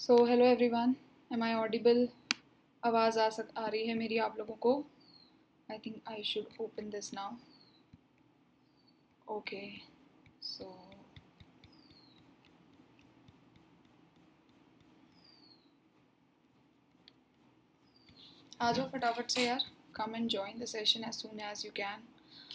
So hello everyone, am I audible? आवाज़ आ रही है मेरी आप लोगों को? I think I should open this now. Okay, so आ जाओ फटाफट से यार. Come and join the session as soon as you can.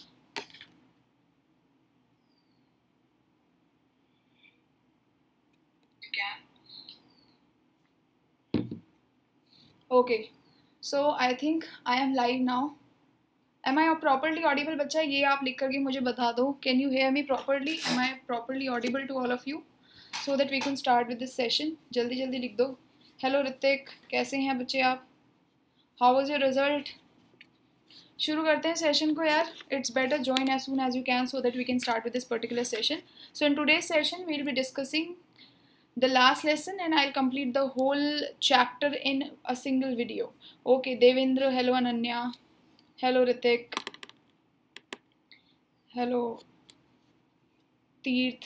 Okay, so I think I am live now. Am I properly audible? बच्चा ये आप लिख करके मुझे बता दो. Can you hear me properly? Am I properly audible to all of you so that we can start with this session? जल्दी जल्दी लिख दो. हेलो ऋतिक, कैसे हैं बच्चे आप? How was your result? शुरू करते हैं सेशन को यार. It's better join as soon as you can so that we can start with this particular session. So in today's session we will be discussing the last lesson and I'll complete the whole chapter in a single video. Okay, Devendra, hello Ananya, hello Ritik, hello Teerth.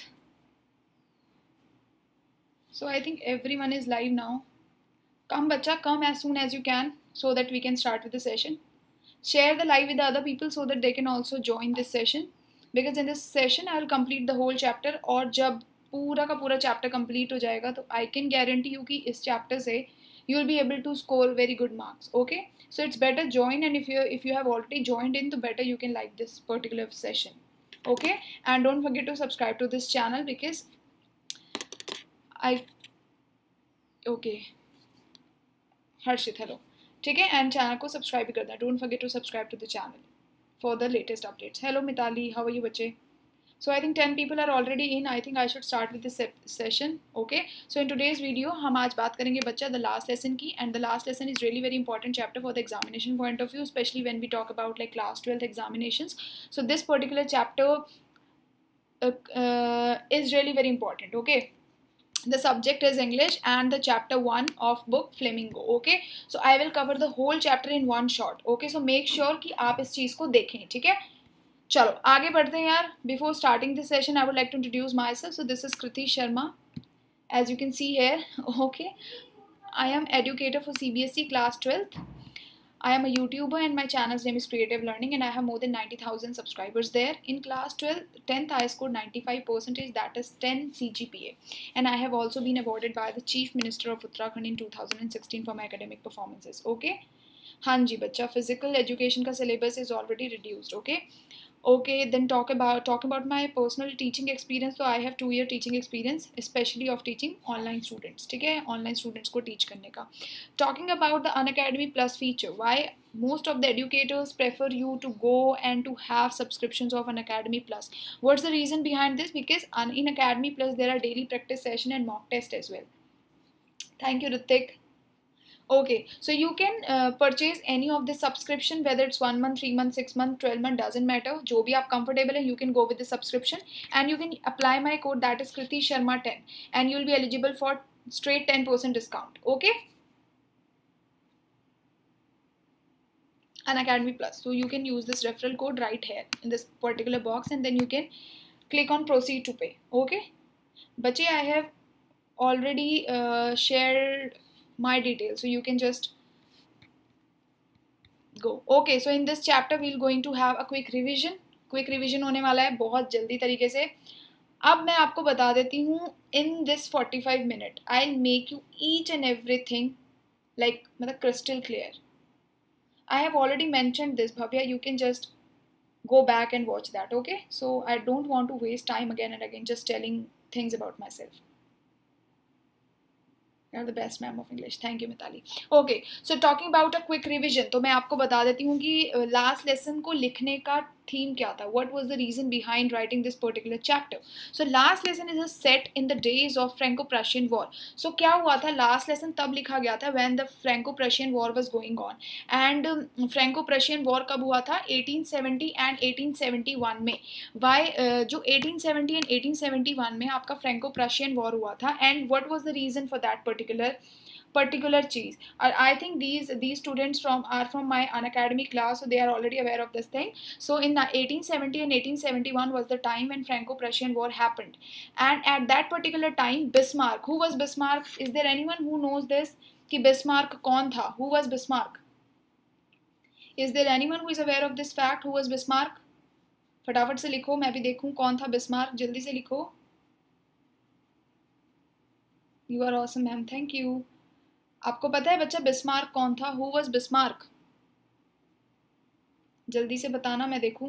So I think everyone is live now. Come bacha, come as soon as you can so that we can start with the session. Share the live with the other people so that they can also join this session, because in this session I will complete the whole chapter. और जब पूरा का पूरा chapter complete हो जाएगा तो I can guarantee you कि इस चैप्टर से you will be able to score very good marks. Okay, so it's better join and if you have already joined in तो better you can like this particular session. Okay, and don't forget to subscribe to this channel because I okay Harshit hello, ठीक है, एंड channel को subscribe भी करना. Don't forget to subscribe to the channel for the latest updates. Hello Mitali, how are you बच्चे? So I think 10 people are already in. I think I should start with this session. Okay, so in today's video हम आज बात करेंगे बच्चा the last lesson की, and the last lesson is really very important chapter for the examination point of view, especially when we talk about like class 12th examinations. So this particular chapter is really very important. Okay, the subject is English and the chapter 1 of book Flamingo. Okay, so I will cover the whole chapter in one shot. Okay, so make sure कि आप इस चीज़ को देखें. ठीक है, चलो आगे बढ़ते हैं यार. Before starting this session I would like to introduce myself. So this is Kriti Sharma, as you can see here. Okay, I am educator for CBSE class 12th. I am a YouTuber and my channel's name is Creative Learning and I have more than 90,000 subscribers there. In class 10th I scored 95%, that is 10 CGPA, and I have also been awarded by the Chief Minister of Uttarakhand in 2016 for my academic performances. Okay, हाँ जी बच्चा, physical education का syllabus is already reduced. Okay okay, then talk about my personal teaching experience. तो I have 2 year teaching experience, specially of teaching online students. ठीक है, online students को teach करने का. Talking about the Unacademy plus feature, why most of the educators prefer you to go and to have subscriptions of Unacademy Plus. What's the reason behind this? Because in Academy Plus there are daily practice session and mock test as well. Thank you Ritik. Okay, so you can purchase any of the subscription, whether it's 1 month, 3 month, 6 month, 12 month, doesn't matter. जो भी आप comfortable है, you can go with the subscription and you can apply my code, that is Kriti Sharma 10, and you'll be eligible for straight 10% discount. Okay, Unacademy Plus. So you can use this referral code right here in this particular box and then you can click on proceed to pay. Okay, बच्चे, I have already shared my details, so you can just go. Okay, so in this chapter we'll going to have a quick revision होने वाला है बहुत जल्दी तरीके से. अब मैं आपको बता देती हूँ, in this 45 minute I'll make you each and everything like मतलब crystal clear. I have already mentioned this, Bhavya, you can just go back and watch that. Okay, so I don't want to waste time again and again just telling things about myself. You're the best ma'am of English. Thank you Mitali. Okay, so talking about a quick revision, तो मैं आपको बता देती हूँ कि last lesson को लिखने का theme क्या था. What was the reason behind writing this particular chapter? So last lesson is a set in the days of Franco-Prussian War. So क्या हुआ था, last lesson तब लिखा गया था when the Franco-Prussian War was going on. And Franco-Prussian War कब हुआ था? 1870 and 1871 में. Why जो 1870 and 1871 में आपका Franco-Prussian War हुआ था, and what was the reason for that particular particular cheese. I think these students are from my unacademy class, so they are already aware of this thing. So in 1870 and 1871 was the time when Franco-Prussian War happened, and at that particular time Bismarck, who was Bismarck? Is there anyone who knows this कि Bismarck कौन था? Who was Bismarck? Is there anyone who is aware of this fact? Who was Bismarck? फटाफट से लिखो, मैं भी देखूं कौन था Bismarck. जल्दी से लिखो. You are awesome, ma'am. Thank you. आपको पता है बच्चा Bismarck कौन था? Who was Bismarck? जल्दी से बताना, मैं देखूं.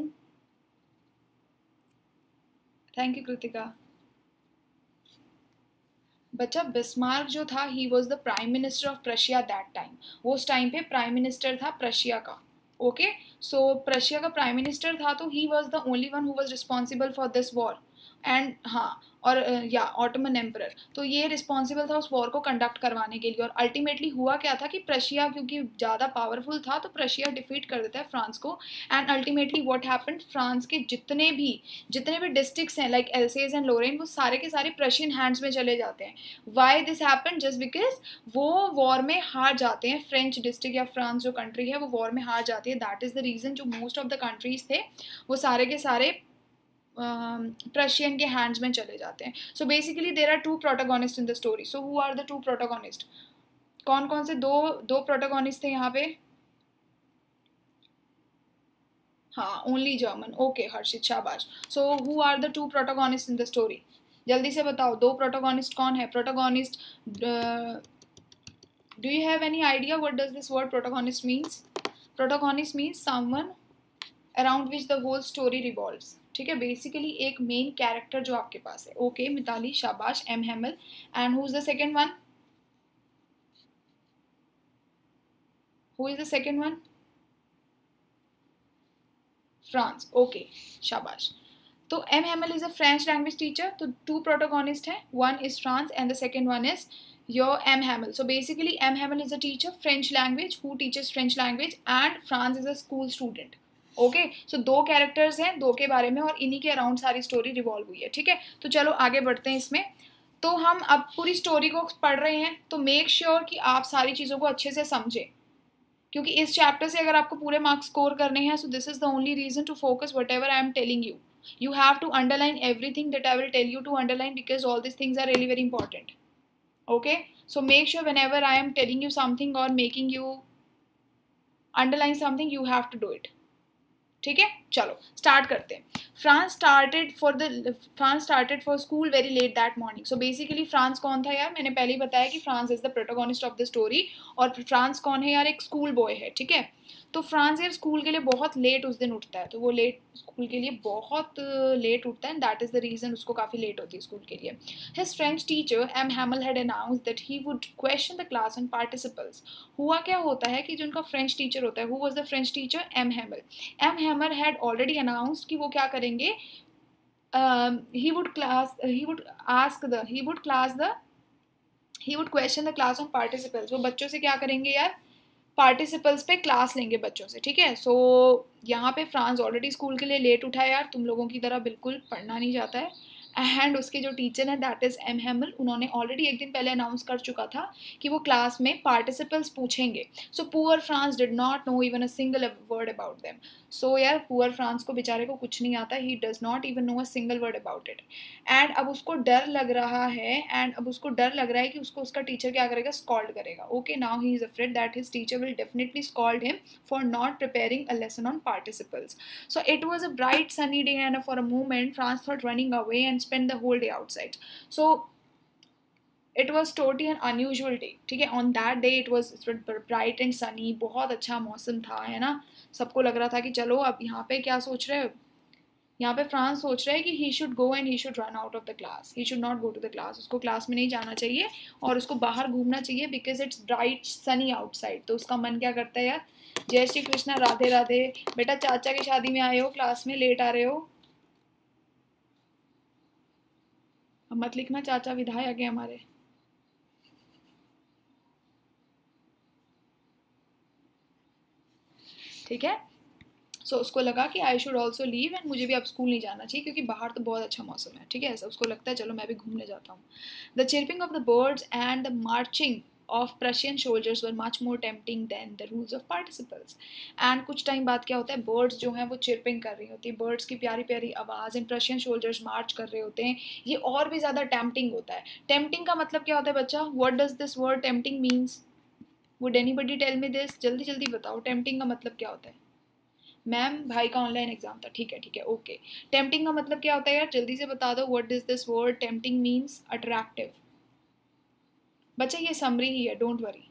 Thank you, Kritika. बच्चा बिस्मार्क जो था, he was the prime minister of Prussia that time. वो उस टाइम पे प्राइम मिनिस्टर था प्रशिया का. ओके, सो प्रशिया का प्राइम मिनिस्टर था, तो he was the only one who was responsible for this war. And हाँ, और या ऑटोमन एम्परर, तो ये रिस्पॉन्सिबल था उस वॉर को कंडक्ट करवाने के लिए. और अल्टीमेटली हुआ क्या था कि प्रशिया क्योंकि ज़्यादा पावरफुल था, तो प्रशिया डिफीट कर देता है फ्रांस को. And ultimately what happened, Franz के जितने भी डिस्ट्रिक्ट्स हैं लाइक एल्सेज एंड लोरेन, वो सारे के सारे प्रशियन हैंड्स में चले जाते हैं. Why this happened? Just because वो वॉर में हार जाते हैं. फ्रेंच डिस्ट्रिक्ट या फ्रांस जो कंट्री है वो वॉर में हार जाती है. दैट इज़ द रीज़न जो मोस्ट ऑफ द कंट्रीज थे वो सारे के सारे प्रशियन के हैंड्स में चले जाते हैं. So basically there are two protagonist in the story. So who are the two protagonist? कौन कौन से दो प्रोटोगोनिस्ट थे यहाँ पे? हाँ, ओनली जर्मन. ओके हर्षित, शाबाश. So who are the two protagonist in the story? जल्दी से बताओ, दो प्रोटोगोनिस्ट कौन है? Protagonist, do you have any idea what does this word protagonist means? Protagonist means someone around which the whole story revolves. ठीक है, basically एक main character जो आपके पास है. ओके मिताली, शाबाश. M Hamel. And who is the second one? Who is the second one? Franz. Okay, शाबाश. तो M Hamel is a French language teacher. तो टू प्रोटोगोनिस्ट हैं, one is Franz and the second one is your M Hamel. So basically M Hamel is a teacher French language who teaches French language and France is a school student. Okay, so दो characters हैं, दो के बारे में, और इन्हीं के around सारी स्टोरी रिवॉल्व हुई है. ठीक है, तो चलो आगे बढ़ते हैं इसमें. तो हम अब पूरी स्टोरी को पढ़ रहे हैं, तो मेक श्योर कि आप सारी चीज़ों को अच्छे से समझें, क्योंकि इस चैप्टर से अगर आपको पूरे मार्क्स स्कोर करने हैं, so this is the only reason to focus whatever I am telling you. You have to underline everything that I will tell you to underline, because all these things are really very important. Okay, so make sure whenever I am telling you something or making you underline something, you have to do it. ठीक है, चलो start करते हैं. Franz started for school very late that morning. So basically Franz कौन था यार? मैंने पहले ही बताया कि Franz is the protagonist of the story. और फ्रांस कौन है यार? एक स्कूल बॉय है. ठीक है, तो फ्रांस यार स्कूल के लिए बहुत लेट उस दिन उठता है. तो वो स्कूल के लिए बहुत लेट उठता है, दैट इज़ द रीज़न उसको काफ़ी लेट होती है स्कूल के लिए. His French teacher M Hamel had announce that he would question the class on participles. हुआ क्या होता है कि जो उनका फ्रेंच टीचर होता है, who was the French teacher? M Hamel. M Hamel had already announced कि वो क्या करेंगे, he would question the class on participles. वो बच्चों से क्या करेंगे यार? पार्टिसिपल्स पे क्लास लेंगे बच्चों से. ठीक है, सो यहाँ पे फ्रांस ऑलरेडी स्कूल के लिए लेट उठा है यार, तुम लोगों की तरह बिल्कुल पढ़ना नहीं चाहता है. एंड उसके जो टीचर हैं दैट इज़ एम हैमल, उन्होंने ऑलरेडी एक दिन पहले अनाउंस कर चुका था कि वो क्लास में पार्टिसिपल्स पूछेंगे. So poor Franz did not know even a single word about them. So यार पुअर फ्रांस को बेचारे को कुछ नहीं आता, he does not even know a single word about it. And अब उसको डर लग रहा है कि उसको उसका टीचर क्या करेगा? स्कॉल्ड करेगा. Okay, now he is afraid that his teacher will definitely scold him for not preparing a lesson on participles. So it was a bright sunny day and for a moment France thought running away and spend the whole day outside. So it was totally an unusual day. ठीक है, on that day it was bright and sunny, बहुत अच्छा मौसम था, है ना. सबको लग रहा था कि चलो अब यहाँ पे क्या सोच रहे हो, यहाँ पे फ्रांस सोच रहा है कि he should go and he should run out of the class. He should not go to the class. उसको क्लास में नहीं जाना चाहिए और उसको बाहर घूमना चाहिए because it's bright sunny outside. तो उसका मन क्या करता है यार? जय श्री कृष्णा, राधे राधे. बेटा चाचा की शादी में आए हो, क्लास में लेट आ रहे हो. अब मत लिखना चाचा विधायक है हमारे. ठीक है, सो उसको लगा कि I should also leave and मुझे भी अब स्कूल नहीं जाना चाहिए क्योंकि बाहर तो बहुत अच्छा मौसम है. ठीक है, ऐसा उसको लगता है चलो मैं भी घूमने जाता हूँ. The chirping of the birds and the marching of Prussian soldiers were much more tempting than the rules of participles. And कुछ टाइम बाद क्या होता है, birds जो हैं वो chirping कर रही होती है, birds की प्यारी प्यारी आवाज़, and Prussian soldiers march कर रहे होते हैं, ये और भी ज़्यादा tempting होता है. Tempting का मतलब क्या होता है बच्चा? What does this word tempting means? Would anybody tell me this? जल्दी जल्दी बताओ, tempting का मतलब क्या होता है? मैम भाई का ऑनलाइन एग्जाम था, ठीक है ओके. टेम्पटिंग का मतलब क्या होता है यार, जल्दी से बता दो. What is this word? Tempting means attractive. बच्चा ये समरी ही है, डोंट वरी.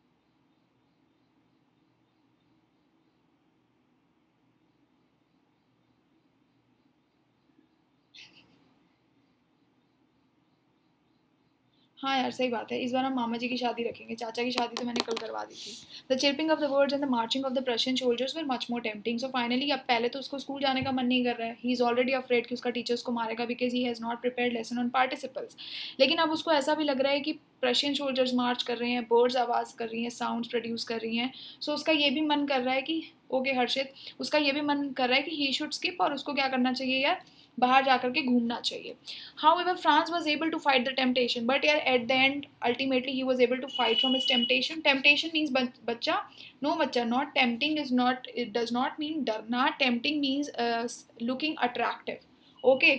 हाँ यार सही बात है, इस बार हम मामा जी की शादी रखेंगे, चाचा की शादी तो मैंने कल करवा दी थी. The chirping of the words and the marching of the Prussian soldiers were much more tempting. So finally अब पहले तो उसको स्कूल जाने का मन नहीं कर रहा है, ही इज़ ऑलरेडी अफ्रेड कि उसका टीचर उसको मारेगा because he has not prepared lesson on participles. लेकिन अब उसको ऐसा भी लग रहा है कि प्रशियन सोल्जर्स मार्च कर रहे हैं, बर्ड्स आवाज़ कर रही हैं, साउंड्स प्रोड्यूस कर रही हैं. सो उसका ये भी मन कर रहा है कि ओके हर्षित, उसका ये भी मन कर रहा है कि ही शुड स्किप, और उसको क्या करना चाहिए यार, बाहर जाकर के घूमना चाहिए. However, France was able to fight the temptation, but yeah, at the end, ultimately he was able to fight from his temptation. Temptation means बच्चा, no बच्चा, not tempting is not, it does not mean डरना. Tempting means looking attractive. Okay.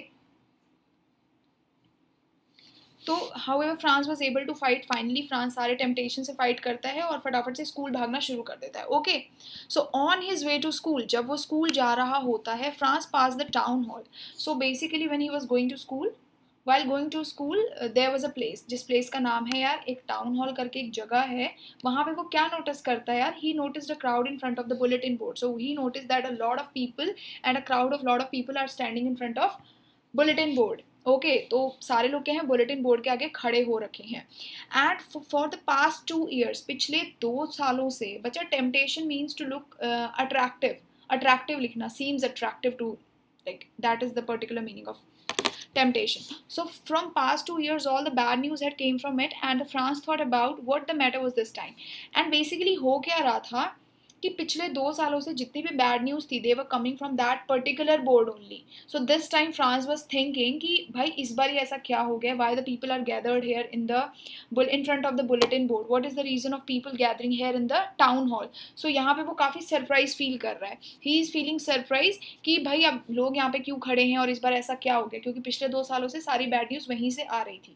तो however Franz was able to fight. Finally Franz सारे temptation से fight करता है और फटाफट से स्कूल भागना शुरू कर देता है. Okay, so on his way to school, जब वो स्कूल जा रहा होता है, Franz pass the town hall. So basically when he was going to school, while going to school there was a place, जिस प्लेस का नाम है यार, एक टाउन हॉल करके एक जगह है. वहाँ पे वो क्या नोटिस करता है यार, he noticed a crowd in front of the bulletin board. So he notice that a lot of people and a crowd of lot of people are standing in front of bulletin board. Okay, तो सारे लोग क्या हैं, bulletin board के आगे खड़े हो रखे हैं. And for the past 2 years, पिछले 2 सालों से बच्चा, temptation means to look attractive. Attractive लिखना, seems attractive to, like that is the particular meaning of temptation. So from past 2 years all the bad news had came from it, and the France thought about what the matter was this time. And basically हो क्या रहा था कि पिछले 2 सालों से जितनी भी बैड न्यूज़ थी, they were coming from that particular board only. So this time Franz was thinking कि भाई इस बार ऐसा क्या हो गया, why the people are gathered here in front of the bulletin board, what is the reason of people gathering here in the town hall. So यहाँ पे वो काफ़ी सरप्राइज फील कर रहा है. ही इज़ फीलिंग सरप्राइज कि भाई अब लोग यहाँ पे क्यों खड़े हैं और इस बार ऐसा क्या हो गया, क्योंकि पिछले 2 सालों से सारी बैड न्यूज़ वहीं से आ रही थी.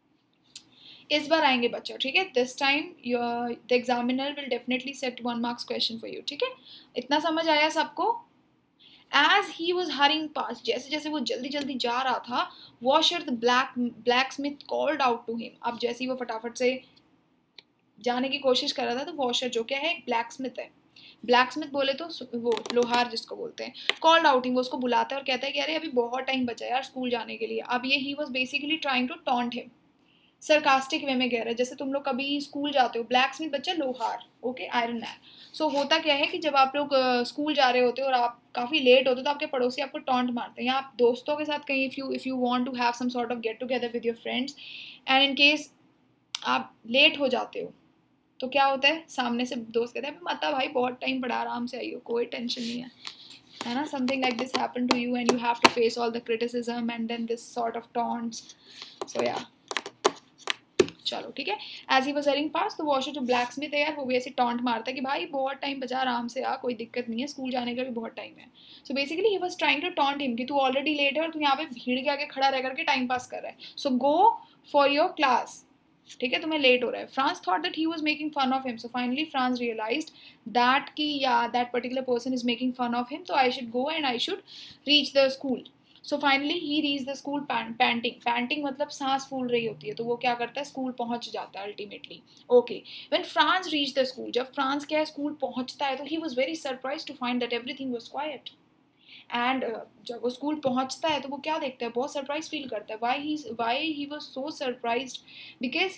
इस बार आएंगे बच्चों, ठीक है. This time the examiner will definitely set 1 marks question for you, ठीक है. इतना समझ आया सबको? As he was hurrying past, जैसे जैसे वो जल्दी जल्दी जा रहा था, Wachter the blacksmith called out to him. अब जैसे ही वो फटाफट से जाने की कोशिश कर रहा था, तो वॉशर जो क्या है, एक ब्लैक स्मिथ है. ब्लैक स्मिथ बोले तो वो लोहार जिसको बोलते हैं. कॉल्ड आउटिंग, वो उसको बुलाता है और कहता है कि अरे अभी बहुत टाइम बचा है यार स्कूल जाने के लिए. अब ये he was basically trying to taunt him, sarcastic way में कह रहा है, जैसे तुम लोग कभी स्कूल जाते हो, ब्लैक स्मिथ बच्चा लोहार, ओके, आयरन मैन. सो होता क्या है कि जब आप लोग स्कूल जा रहे होते हो और आप काफ़ी लेट होते हो, तो आपके पड़ोसी आपको टॉन्ट मारते हैं, या आप दोस्तों के साथ कहीं if you want to have some sort of get together with your friends, and in case आप लेट हो जाते हो, तो क्या होता है, सामने से दोस्त कहते हैं मता भाई बहुत टाइम पड़ा, आराम से आइयो, कोई टेंशन नहीं है ना. Something like this happen to you and you have to face all the criticism and then this sort of taunts. So yeah चलो ठीक है. As he was hurrying past, तो वॉशर जो ब्लैक स्मिथ है यार, वो भी ऐसे टॉन्ट मारता है कि भाई बहुत टाइम बचा, आराम से आ, कोई दिक्कत नहीं है, स्कूल जाने का भी बहुत टाइम है. So basically he was trying to taunt him कि तू ऑलरेडी लेट है और तू यहाँ पे भीड़ के आगे खड़ा रह करके टाइम पास कर रहा है. So go for your class, ठीक है, तुम्हें लेट हो रहा है. Franz thought that he was making fun of him. So finally Franz realised that कि yeah that particular person is making fun of him, तो I should go and I should reach the school. So finally he reach the school panting मतलब सांस फूल रही होती है, तो वो क्या करता है, स्कूल पहुंच जाता है ultimately. Okay, when Franz reach the school, जब फ्रांस क्या है स्कूल पहुंचता है, तो he was very surprise to find that everything was quiet. And जब वो स्कूल पहुंचता है तो वो क्या देखता है, बहुत सरप्राइज फील करता है. Why he was so surprise, because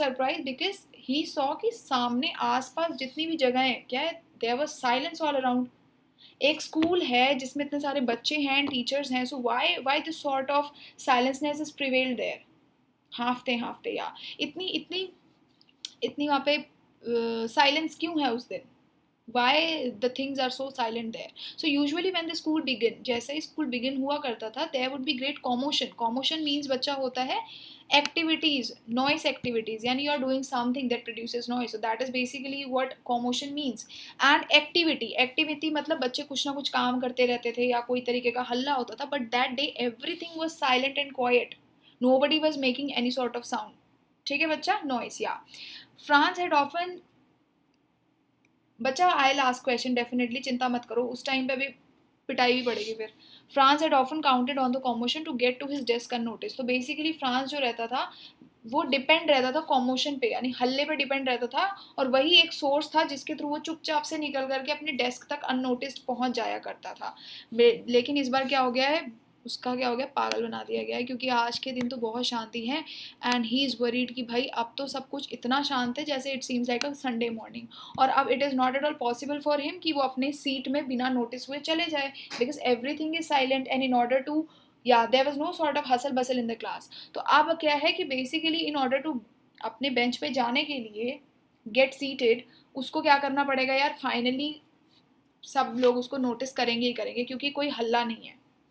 he saw कि सामने आसपास जितनी भी जगह है क्या है, there was silence all around. एक स्कूल है जिसमें इतने सारे बच्चे हैं, टीचर्स हैं, so why this sort of silenceness is prevailed there. हाफते या इतनी इतनी इतनी वहाँ पे साइलेंस क्यों है उस दिन, Why the things are so silent there? So usually when the school begin, जैसे ही school begin हुआ करता था, there would be great commotion. Commotion means बच्चा होता है activities, noise activities, यानी you are doing something that produces noise. So that is basically what commotion means. And activity मतलब बच्चे कुछ ना कुछ काम करते रहते थे या कोई तरीके का हल्ला होता था. But that day everything was silent and quiet. Nobody was making any sort of sound. ठीक है बच्चा? Noise, yeah. France had often, बच्चा आई लास्ट क्वेश्चन डेफिनेटली, चिंता मत करो, उस टाइम पे भी पिटाई भी पड़ेगी फिर. Franz had often counted on the commotion to get to his desk unnoticed. तो बेसिकली फ्रांस जो रहता था वो डिपेंड रहता था कॉमोशन पे, यानी हल्ले पे डिपेंड रहता था, और वही एक सोर्स था जिसके थ्रू वो चुपचाप से निकल करके अपने डेस्क तक अननोटिस्ड पहुंच जाया करता था. लेकिन इस बार क्या हो गया है, उसका क्या हो गया, पागल बना दिया गया है, क्योंकि आज के दिन तो बहुत शांति है. एंड ही इज़ वरीड कि भाई अब तो सब कुछ इतना शांत है जैसे it seems like a Sunday morning. और अब it is not at all possible for him कि वो अपने सीट में बिना नोटिस हुए चले जाए, because everything is silent. And in order to, yeah there was no sort of hustle bustle in the class. तो अब क्या है कि बेसिकली इन ऑर्डर टू अपने बेंच पे जाने के लिए, गेट सीटेड, उसको क्या करना पड़ेगा यार, फाइनली सब लोग उसको नोटिस करेंगे ही करेंगे, क्योंकि कोई हल्ला नहीं है.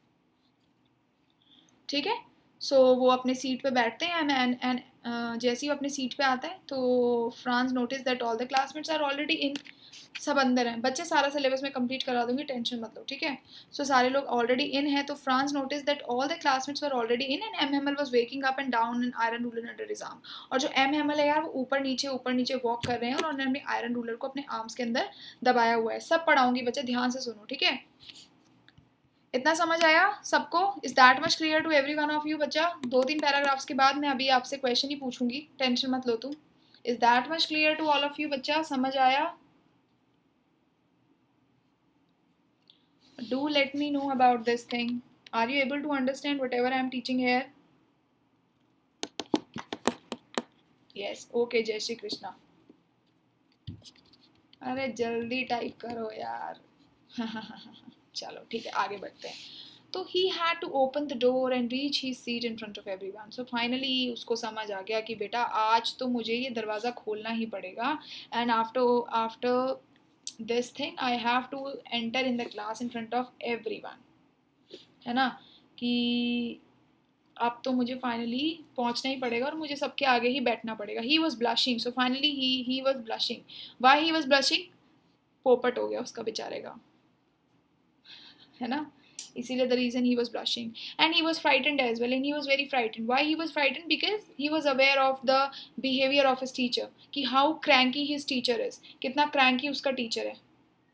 ठीक है. सो वो अपने सीट पे बैठते हैं एंड जैसे ही वो अपने सीट पे आता है तो Franz notice that all the classmates are already in. सब अंदर हैं बच्चे, सारा सिलेबस में कंप्लीट करा दूंगी, टेंशन मत लो. ठीक है. सो सारे लोग ऑलरेडी इन है. तो Franz notice that all the classmates were already in and M Hamel was walking up and down in iron ruler under his arm. और जो एम हेमल है यार वो ऊपर नीचे वॉक कर रहे हैं और उन्होंने अपने आयरन रूलर को अपने आर्म्स के अंदर दबाया हुआ है. सब पढ़ाऊंगी बच्चे, ध्यान से सुनो. ठीक है. इतना समझ आया सबको? Is that much clear to every one of you बच्चा? 2-3 पैराग्राफ्स के बाद मैं अभी आपसे क्वेश्चन ही पूछूंगी, टेंशन मत लो तुम. Is that much clear to all of you बच्चा? समझ आया? Do let me know about this thing. Are you able to understand whatever I am teaching here? Yes. Okay. जय श्री कृष्णा. अरे जल्दी टाइप करो यार. चलो ठीक है, आगे बढ़ते हैं. तो he had to open the door and reach he seat in front of everyone. So finally उसको समझ आ गया कि बेटा आज तो मुझे ये दरवाज़ा खोलना ही पड़ेगा. And after this thing I have to enter in the class in front of everyone. है ना, कि अब तो मुझे फाइनली पहुंचना ही पड़ेगा और मुझे सबके आगे ही बैठना पड़ेगा. He was blushing. So finally he was blushing. Why he was blushing? पोपट हो गया उसका बेचारे का, है ना, इसीलिए the reason he was blushing. And he was frightened as well, and he was very frightened. Why he was frightened? Because he was aware of the behaviour of his teacher, कि how cranky his teacher is, कितना cranky उसका teacher है.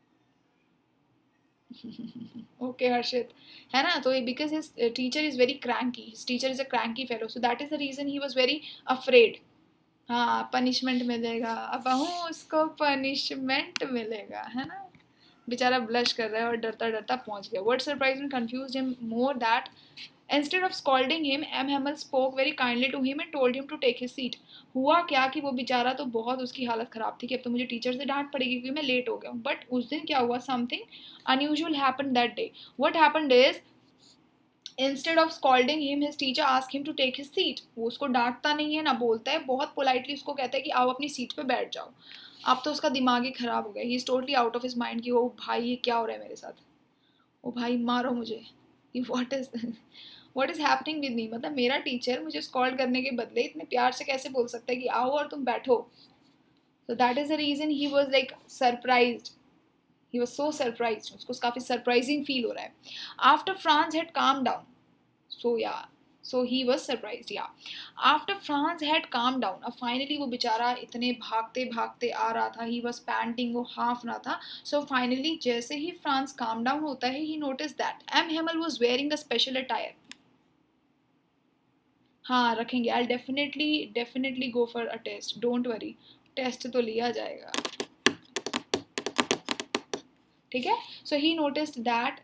Okay Harshit, है ना. तो because his teacher is very cranky, his teacher is a cranky fellow, so that is the reason he was very afraid. हाँ, punishment मिलेगा अब, उसको पनिशमेंट मिलेगा, है ना. बेचारा ब्लश कर रहा है और डरता डरता पहुंच गया. What surprised and confused him more that instead of scolding him, M. Hamel spoke very kindly to him and told him to take his seat. हुआ क्या कि वो बेचारा तो बहुत, उसकी हालत ख़राब थी कि अब तो मुझे टीचर से डांट पड़ेगी क्योंकि मैं लेट हो गया हूँ. बट उस दिन क्या हुआ, something unusual happened that day. What happened is, instead of scolding him his teacher ask him to take his seat. वो उसको डांटता नहीं है ना बोलता है, बहुत पोलाइटली उसको कहता है कि आओ अपनी सीट पे बैठ जाओ. अब तो उसका दिमाग ही ख़राब हो गया. He is totally out of his mind कि ओ भाई ये क्या हो रहा है मेरे साथ, ओ भाई मारो मुझे, ये what is happening with me. मतलब मेरा टीचर मुझे स्कॉल्ड करने के बदले इतने प्यार से कैसे बोल सकता है कि आओ और तुम बैठो. तो that is the reason he was like surprised. He was so surprised. उसको काफ़ी सरप्राइजिंग फील हो रहा है. After Franz had calmed down, so he was surprised. After Franz had calmed down, अब finally वो बेचारा इतने भागते भागते आ रहा था, he was panting, वो हाँफ रहा था. So finally जैसे ही Franz calm down होता है, he noticed that M. Hamel was wearing a special attire. हाँ रखेंगे, I'll definitely go for a test. Don't worry, test तो लिया जाएगा. ठीक है. सो ही नोटिस्ड दैट,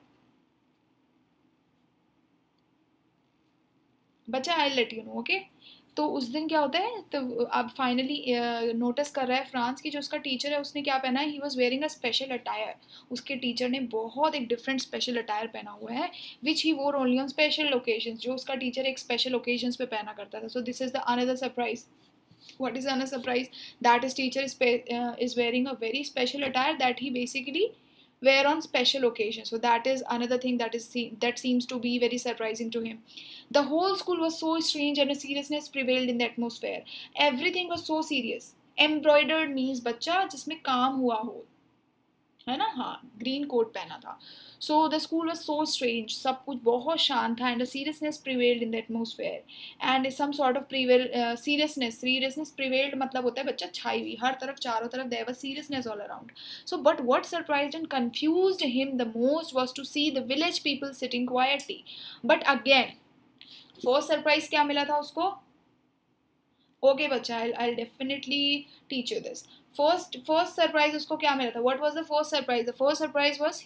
बच्चा I let you know. Okay. तो उस दिन क्या होता है, तो अब फाइनली नोटिस कर रहा है फ्रांस की जो उसका टीचर है उसने क्या पहना है, he was wearing a special attire. उसके टीचर ने बहुत एक डिफरेंट स्पेशल अटायर पहना हुआ है, विच ही वोर ओनली ऑन स्पेशल ओकेजन्स. जो उसका टीचर एक स्पेशल ओकेजन्स पे पहना करता था. So this is the another surprise. What is another surprise? That his teacher is wearing a very special attire that he basically wear on special occasions. So that is another thing that seems to be very surprising to him. The whole school was so strange and a seriousness prevailed in the atmosphere. Everything was so serious. Embroidered means बच्चा जिसमें काम हुआ हो, है ना, हाँ, green coat पहना था. So the school was so strange, सब कुछ बहुत शांत था, and seriousness prevailed in the atmosphere, and some sort of seriousness prevailed मतलब होता है बच्चा छाई हुई, हर तरफ चारों तरफ there was seriousness all around. So but what surprised and confused him the most was to see the village people sitting quietly. But again first surprise क्या मिला था उसको? ओके बच्चा, I definitely teach you this. First surprise उसको क्या मिला था? What was the first surprise? The first surprise was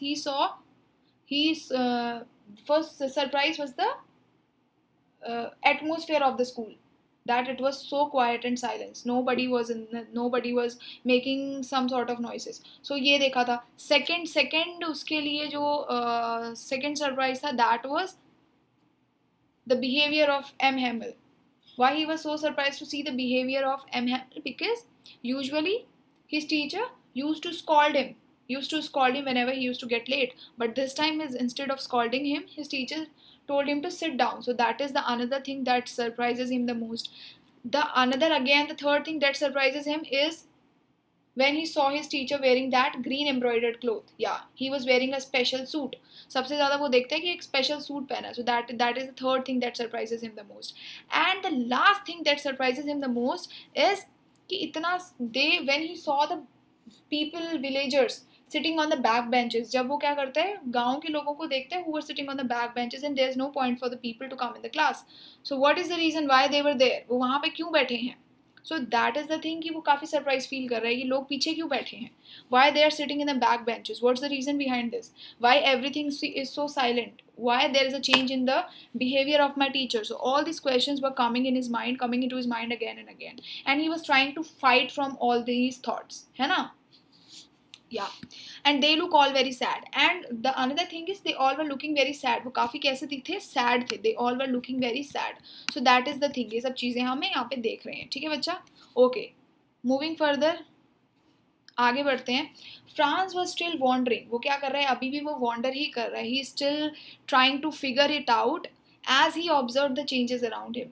first surprise was the atmosphere of the school, that it was so quiet and silence, nobody was making some sort of noises. So ये देखा था. second उसके लिए जो second surprise था, that was the behavior of M. Hamel. Why he was so surprised to see the behavior of M. Hamel? Because usually his teacher used to scold him whenever he used to get late, but this time instead of scolding him, his teacher told him to sit down. So that is the another thing that surprises him the most. The third thing that surprises him is when he saw his teacher wearing that green embroidered cloth. Yeah, he was wearing a special suit. सबसे ज़्यादा वो देखता है कि एक special suit पहना है. So that is the third thing that surprises him the most. And the last thing that surprises him the most is कि इतना when he saw the villagers sitting on the back benches, जब वो क्या करते हैं, गांव के लोगों को देखते हैं who were sitting on the back benches and there's no point for the people to come in the class. So what is the reason why they were there? वो वहाँ पे क्यों बैठे हैं? So that is the thing कि वो काफ़ी surprise feel कर रहा है, ये लोग पीछे क्यों बैठे हैं? Why they are sitting in the back benches? What's the reason behind this? Why everything is so silent? Why there is a change in the behavior of my teacher? So all these questions were coming into his mind again and again, and he was trying to fight from all these thoughts, है ना? Yeah, and they look all very sad, and the another thing is they all were looking very sad. वो काफ़ी कैसे थे? Sad थे. They all were looking very sad. So that is the thing. ये सब चीज़ें हमें यहाँ पे देख रहे हैं, ठीक है बच्चा? Okay, moving further, आगे बढ़ते हैं. Franz was still wandering. वो क्या कर रहा है? अभी भी वो wander ही कर रहा है. He is still trying to figure it out as he observed the changes around him.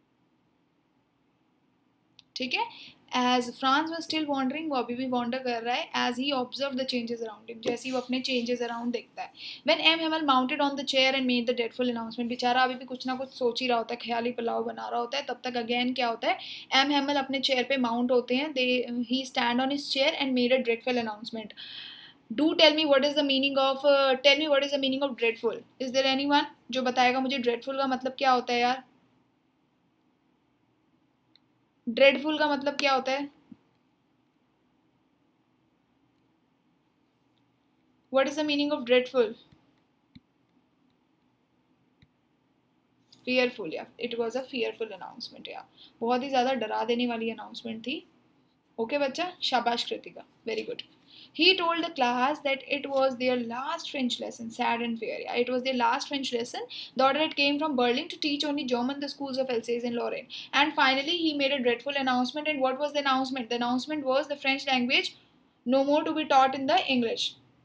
ठीक है? As Franz was still wandering, वो अभी भी wander कर रहा है, as he observed the changes around him, जैसे ही वो अपने changes around देखता है. When M. Hamel mounted on the chair and made the dreadful announcement, बेचारा अभी भी कुछ ना कुछ सोच ही रहा होता है, ख्याली पुलाव बना रहा होता है, तब तक again क्या होता है, M. Hamel अपने chair पे mount होते हैं, he stand on his chair and made a dreadful announcement. Do tell me what is the meaning of dreadful? Is there anyone जो बताएगा मुझे dreadful का मतलब क्या होता है यार? ड्रेडफुल का मतलब क्या होता है? What is the meaning of dreadful? Fearful, yeah. It was a fearful announcement, yeah. बहुत ही ज़्यादा डरा देने वाली announcement थी. Okay बच्चा, शाबाश Kritika, very good. He told the class that it was their last French lesson, sad and fair. Yeah, it was their last French lesson. The order had came from Berlin to teach only German the schools of Alsace and Lorraine. And finally, he made a dreadful announcement. And what was the announcement? The announcement was the French language no more to be taught in the English.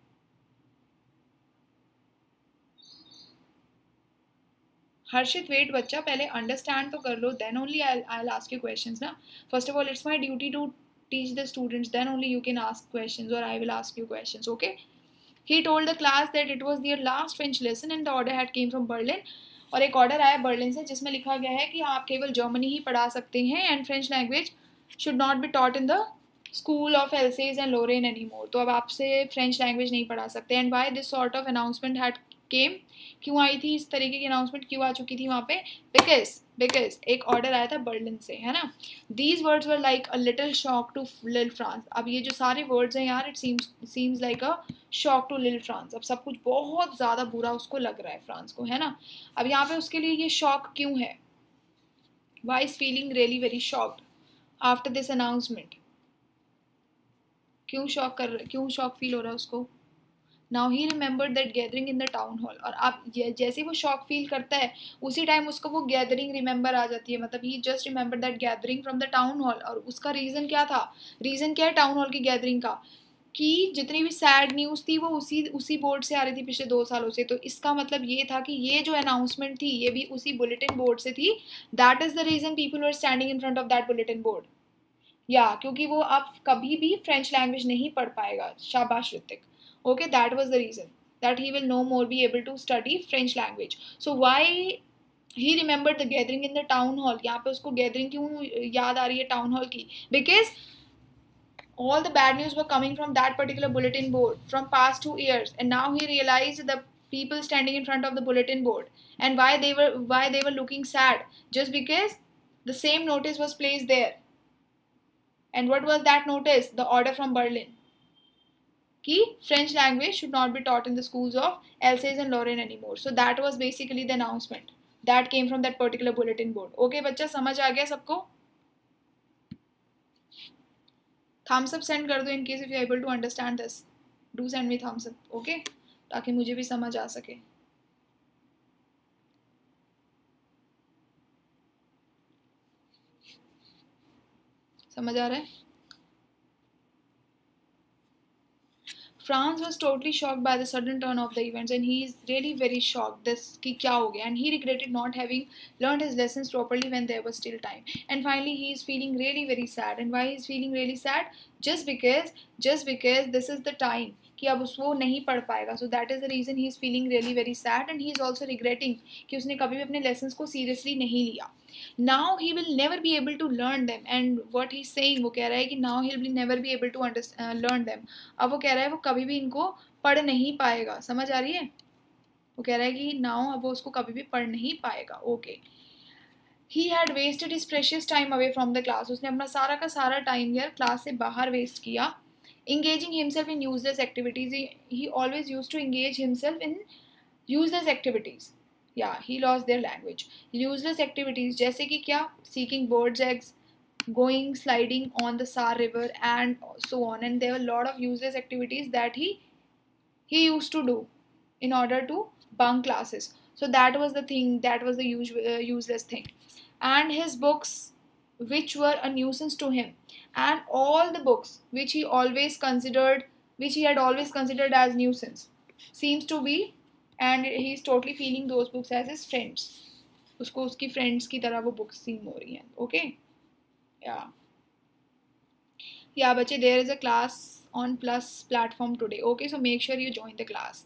Harshit, wait, बच्चा, पहले understand तो कर लो. Then only I'll ask you questions, ना. First of all, it's my duty to teach the students, then only you can ask questions or I will ask you questions, okay? He told the class that it was their last French lesson and the order had came from Berlin. और एक order आया Berlin से जिसमें लिखा गया है कि आप केवल जर्मनी ही पढ़ा सकते हैं and French language should not be taught in the school of Alsace and Lorraine any more. तो अब आपसे फ्रेंच लैंग्वेज नहीं पढ़ा सकते. And why this sort of announcement had came, क्यों आई थी इस तरीके की अनाउंसमेंट, क्यों आ चुकी थी वहाँ पे? बिकॉज एक ऑर्डर आया था बर्लिन से, है ना. These words were like a little shock to लिल फ्रांस. अब ये जो सारे वर्ड्स हैं यार, it seems like a shock to लिल फ्रांस. अब सब कुछ बहुत ज़्यादा बुरा उसको लग रहा है फ्रांस को, है ना. अब यहाँ पे उसके लिए ये शॉक क्यों है? Why is feeling really very shocked after this announcement? क्यों शॉक फील हो रहा है उसको? Now he remembered that gathering in the town hall, और आप जैसे वो शॉक फील करता है उसी टाइम उसको वो गैदरिंग रिमेंबर आ जाती है, मतलब he just remember that gathering from the town hall. और उसका रीज़न क्या था, रीज़न क्या है टाउन हॉल की गैदरिंग का, कि जितनी भी सैड न्यूज़ थी वो उसी उसी बोर्ड से आ रही थी पिछले 2 सालों से। तो इसका मतलब ये था कि ये जो अनाउंसमेंट थी ये भी उसी बुलेटिन बोर्ड से थी। That is the reason people were standing in front of that bulletin board. या क्योंकि वो अब कभी भी फ्रेंच लैंग्वेज नहीं पढ़ पाएगा। शाबाश Hrithik. Okay, that was the reason that he will no more be able to study French language. So why he remember the gathering in the town hall, यहाँ पे उसको गैदरिंग क्यों याद आ रही है टाउन हॉल की, because all the bad news were coming from that particular bulletin board from past 2 years, and now he realized the people standing in front of the bulletin board and why they were looking sad, just because the same notice was placed there. And what was that notice? The order from Berlin कि French language should not be taught in the schools of Alsace and Lorraine anymore. So that was basically the announcement that came from that particular bulletin board. Okay बच्चा, समझ आ गया सबको? Thums up send कर दो in case if you able to understand this. Do send me thumbs up, okay, ताकि मुझे भी समझ आ सके। समझ आ रहा है? Franz was totally shocked by the sudden turn of the events, and he is really very shocked this कि क्या हो गया, and he regretted not having learned his lessons properly when there was still time. And finally he is feeling really very sad. And why he is feeling really sad? Just because this is the time कि अब वो नहीं पढ़ पाएगा. So that is the reason he is feeling really very sad, and he is also regretting कि उसने कभी भी अपने lessons को seriously नहीं लिया. Now he will never be able to learn them. And what he's saying, वो कह रहा है कि now he will never be able to learn them. अब वो कह रहा है वो कभी भी इनको पढ़ नहीं पाएगा. समझ आ रही है? वो कह रहा है कि now अब वो उसको कभी भी पढ़ नहीं पाएगा. Okay, he had wasted his precious time away from the class. उसने अपना सारा का सारा टाइम यार क्लास से बाहर वेस्ट किया. Engaging himself in useless activities. He always used to engage himself in useless activities. Yeah, he lost their language. Useless activities जैसे कि क्या? Seeking birds' eggs, going sliding on the Sar river, and so on. And there were a lot of useless activities that he used to do in order to bunk classes. So that was the thing, that was the useless thing. And his books, which were a nuisance to him, and all the books which he had always considered as nuisance, seems to be, and he is totally feeling those books as his friends. उसको उसकी friends की तरह वो books seem हो रही हैं. Okay, yeah बच्चे, there is a class on Plus platform today. Okay, so make sure you join the class.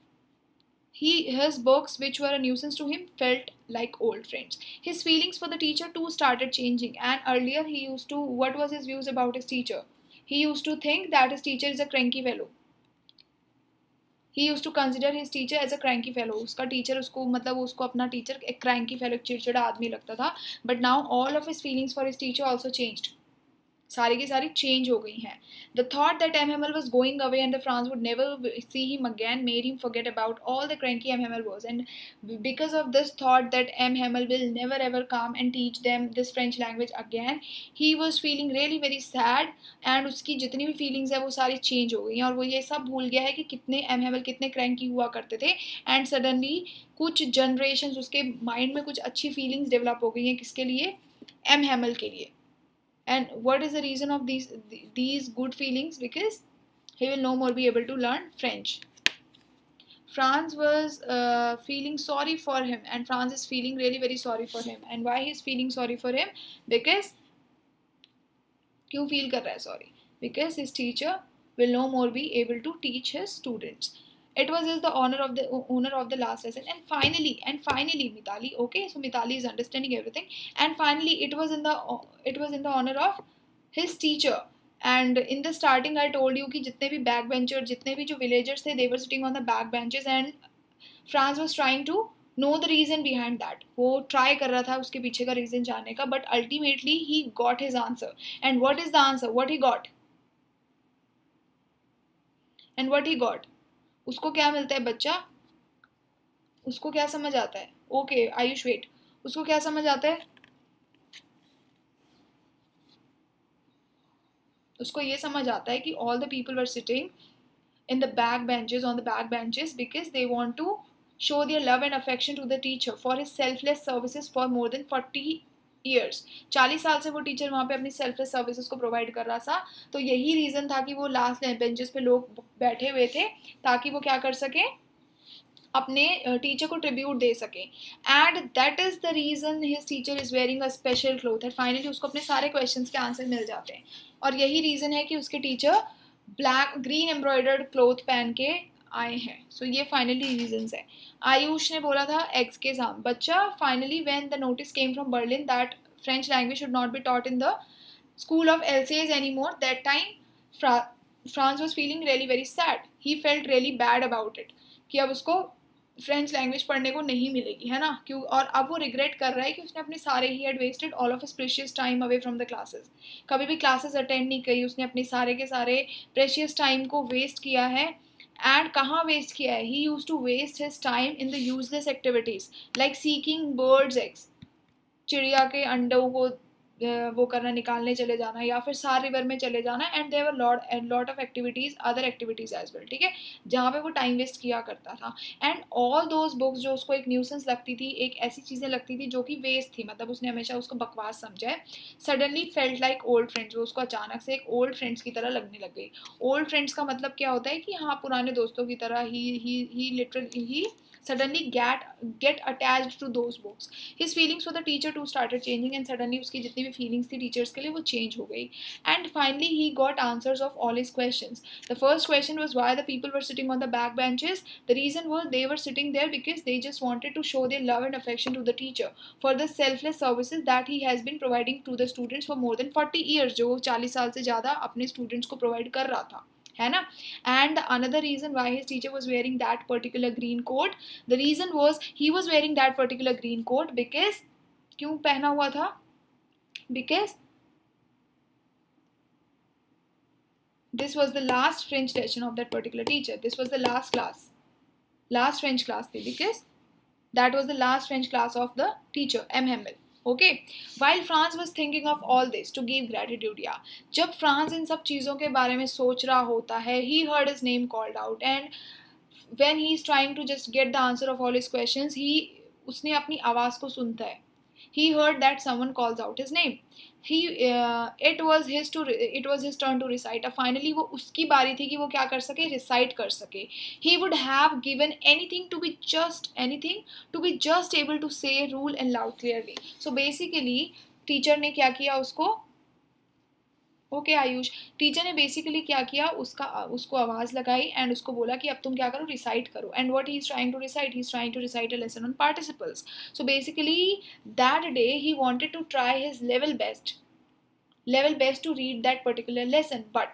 His books, which were a nuisance to him, felt like old friends. His feelings for the teacher too started changing, and earlier he used to, what was his views about his teacher? He used to think that his teacher is a cranky fellow. He used to consider his teacher as a cranky fellow. उसका teacher उसको मतलब उसको अपना teacher एक cranky fellow, चिड़चिड़ा आदमी लगता था. But now all of his feelings for his teacher also changed. सारी की सारी चेंज हो गई हैं. The thought that M. Hamel was going away and the Franz would never see him again made him forget about all the cranky M. Hamel was. And because of this thought that M. Hamel will never ever come and teach them this French language again, he was feeling really very sad. And उसकी जितनी भी feelings है वो सारी change हो गई हैं, और वो ये सब भूल गया है कि कितने M. Hamel कितने cranky हुआ करते थे. And suddenly कुछ generations उसके mind में कुछ अच्छी feelings develop हो गई हैं. किसके लिए? M. Hamel के लिए. And what is the reason of these good feelings? Because he will no more be able to learn French. Franz was feeling sorry for him, and Franz is feeling really very sorry for him. And why he is feeling sorry for him? Because क्यों feel कर रहा है sorry? Because his teacher will no more be able to teach his students. It was the owner of the last lesson. And finally Mitali, okay, so Mitali is understanding everything. And finally it was in the honor of his teacher. And in the starting I told you कि जितने भी backbencher, जितने भी जो villagers थे, they were sitting on the back benches, and Franz was trying to know the reason behind that. वो try कर रहा था उसके पीछे का reason जानने का, but ultimately he got his answer. And what is the answer? What he got? And what he got? उसको क्या मिलता है बच्चा? उसको क्या समझ आता है? ओके आयुष वेट, उसको क्या समझ आता है? उसको ये समझ आता है कि all the people were sitting in the back benches, on the back benches, because they want to show their love and affection to the teacher for his selfless services for more than 40 years. 40 साल से वो teacher वहाँ पे अपनी selfless services को provide कर रहा था. तो यही रीज़न था कि वो लास्ट बेंचेस पे लोग बैठे हुए थे ताकि वो क्या कर सके, अपने टीचर को ट्रिब्यूट दे सके. And that is the reason his teacher is wearing a special cloth. And finally उसको अपने सारे क्वेश्चंस के आंसर मिल जाते हैं. और यही रीज़न है कि उसके teacher black green embroidered cloth पहन के आए हैं. सो ये फाइनली रीजंस है. आयुष ने बोला था एक्स के साथ बच्चा, finally when the notice came from Berlin that French language should not be taught in the school of Alsace any more, that time Franz was feeling really very sad. He felt really bad about it कि अब उसको French language पढ़ने को नहीं मिलेगी, है ना, क्यों. और अब वो रिग्रेट कर रहा है कि उसने अपने सारे he had wasted all of his precious time away from the classes. कभी भी क्लासेस अटेंड नहीं करी उसने, अपने सारे के सारे प्रेशियस टाइम को वेस्ट किया है. एंड कहाँ वेस्ट किया है, he use to waste his time in the useless activities like seeking birds eggs, चिड़िया के अंडों को वो करना, निकालने चले जाना, या फिर सार रिवर में चले जाना. And there were lot of activities, other activities as well, ठीक है, जहाँ पे वो टाइम वेस्ट किया करता था. एंड ऑल दोज बुक्स जो उसको एक न्यूसेंस लगती थी, एक ऐसी चीज़ें लगती थी जो कि वेस्ट थी, मतलब उसने हमेशा उसको बकवास समझा है, suddenly felt like old friends, वो उसको अचानक से एक ओल्ड फ्रेंड्स की तरह लगने लग गई. ओल्ड फ्रेंड्स का मतलब क्या होता है कि हाँ, पुराने दोस्तों की तरह ही literally suddenly get attached to those books. His feelings for the teacher too started changing, and suddenly उसकी जितनी भी feelings थी teachers के लिए वो change हो गई. And finally he got answers of all his questions. The first question was why the people were sitting on the back benches. The reason was they were sitting there because they just wanted to show their love and affection to the teacher for the selfless services that he has been providing to the students for more than 40 years, जो 40 साल से ज़्यादा अपने students को provide कर रहा था, है ना. And another reason why his teacher was wearing that particular green coat, the reason was he was wearing that particular green coat because, क्यों पहना हुआ था, because this was the last French lesson of that particular teacher. This was the last French class थी, because that was the last French class of the teacher M. Hamel. Okay, while France was thinking of all this to give gratitude, yeah, जब Franz इन सब चीज़ों के बारे में सोच रहा होता है, he heard his name called out, and when he is trying to just get the answer of all his questions, उसने अपनी आवाज़ को सुनता है. He heard that someone calls out his name. It was his turn to recite. Finally वो उसकी बारी थी कि वो क्या कर सके, recite कर सके. He would have given anything to be just able to say rule and loud clearly. So basically teacher ने क्या किया उसको, ओके आयुष, टीचर ने बेसिकली क्या किया, उसको आवाज़ लगाई एंड उसको बोला कि अब तुम क्या करो, रिसाइट करो. And what he is trying to recite, he is trying to recite a lesson on participles. So basically that day he wanted to try his level best to read that particular lesson, but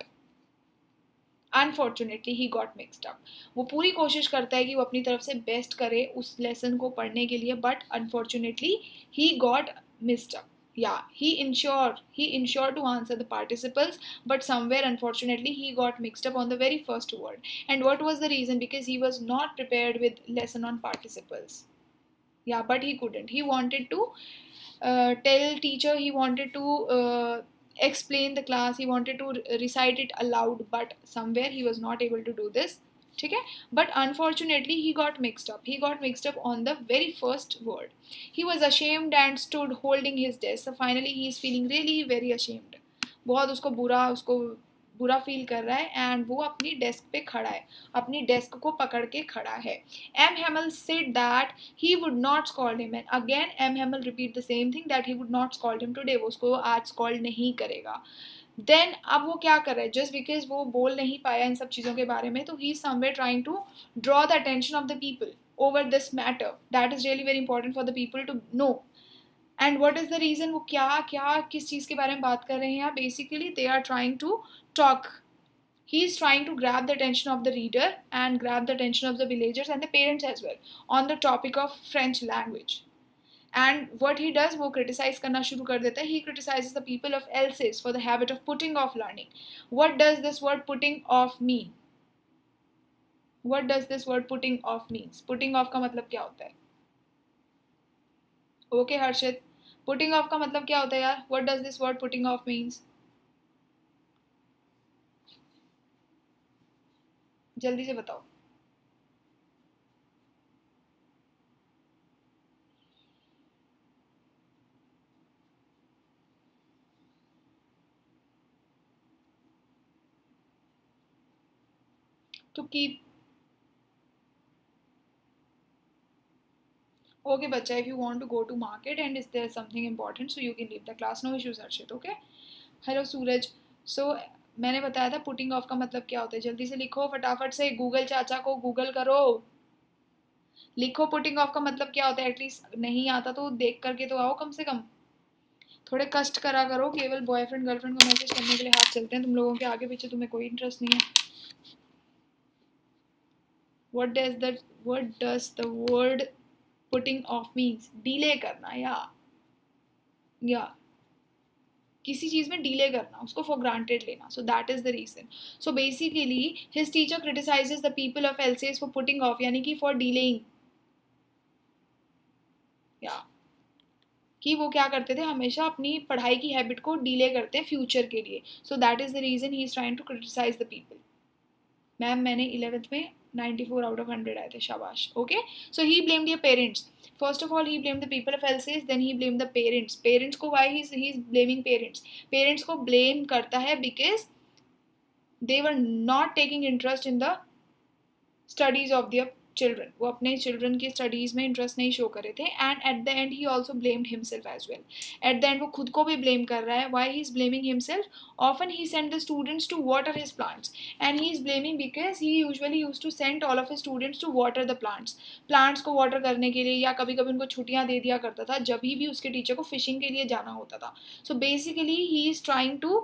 unfortunately he got mixed up. वो पूरी कोशिश करता है कि वो अपनी तरफ से बेस्ट करे उस लेसन को पढ़ने के लिए, but unfortunately he got mixed up. Yeah, he ensured to answer the participles, but somewhere unfortunately he got mixed up on the very first word. And what was the reason? Because he was not prepared with lesson on participles. Yeah, but he couldn't. He wanted to tell teacher, he wanted to explain the class, he wanted to recite it aloud, but somewhere he was not able to do this. ठीक है, but unfortunately he got mixed up on the very first word. He was ashamed and stood holding his desk. Finally he is feeling really very ashamed. बहुत उसको बुरा feel कर रहा है, and वो अपनी डेस्क पे खड़ा है, अपनी डेस्क को पकड़ के खड़ा है. M Hamel said that he would not scold him, and again M Hamel repeat the same thing that he would not scold him today. वो उसको आज स्कॉल्ड नहीं करेगा. देन अब वो क्या कर रहा है, जस्ट बिकॉज वो बोल नहीं पाया इन सब चीज़ों के बारे में, तो he is somewhere trying to draw the attention of the people over this matter. That is really very important for the people to know. And what is the reason, वो क्या किस चीज़ के बारे में बात कर रहे हैं. Basically they are trying to talk. He is trying to grab the attention of the reader and grab the attention of the villagers and the parents as well on the topic of French language. And what he does, वो criticize करना शुरू कर देता है. He criticizes the people of Alsace for the habit of putting off learning. What does this word putting off mean? What does this word putting off means? Putting off का मतलब क्या होता है? Okay हर्षित, putting off का मतलब क्या होता है यार? What does this word putting off means? जल्दी से बताओ। To keep. Okay, bacha, if you want to go to market and is there something important, so you can leave the class. No issues, Arshit. Okay. Hello, Suraj. So मैंने बताया था putting of का मतलब क्या होता है. जल्दी से लिखो फटाफट से. गूगल चाचा को गूगल करो. लिखो पुटिंग ऑफ का मतलब क्या होता है. एटलीस्ट नहीं आता तो देख करके तो आओ कम से कम. थोड़े कष्ट करा करो. केवल बॉयफ्रेंड गर्लफ्रेंड को मैसेज करने के लिए हाथ चलते हैं तुम लोगों के. आगे पीछे तुम्हें कोई इंटरेस्ट नहीं है. What does the word putting off means? Delay करना या किसी चीज में डिले करना, उसको फॉर ग्रांटेड लेना. So that is the reason. So basically his teacher criticises the people of LCS for putting off, यानी कि फॉर डिलेइंग. या कि वो क्या करते थे, हमेशा अपनी पढ़ाई की हैबिट को डिले करते हैं फ्यूचर के लिए. So that is the reason he is trying to criticise the people. Ma'am मैंने 11th में 94 आउट ऑफ 100 आए थे. शाबाश. Okay. So he blamed your parents. First of all, he blamed the people of LCS, then he blamed the parents. Parents को why he's blaming parents? Parents को blame करता है because they were not taking interest in the studies of their children. वो अपने children की studies में interest नहीं show कर रहे थे. And at the end he also blamed himself as well. At the end वो खुद को भी blame कर रहा है. Why he's blaming himself? Often he sent the students to water his plants. And he is blaming because he usually used to send all of his students to water the plants. Plants को water करने के लिए, या कभी कभी उनको छुट्टियाँ दे दिया करता था जब भी उसके टीचर को fishing के लिए जाना होता था. So basically he is trying to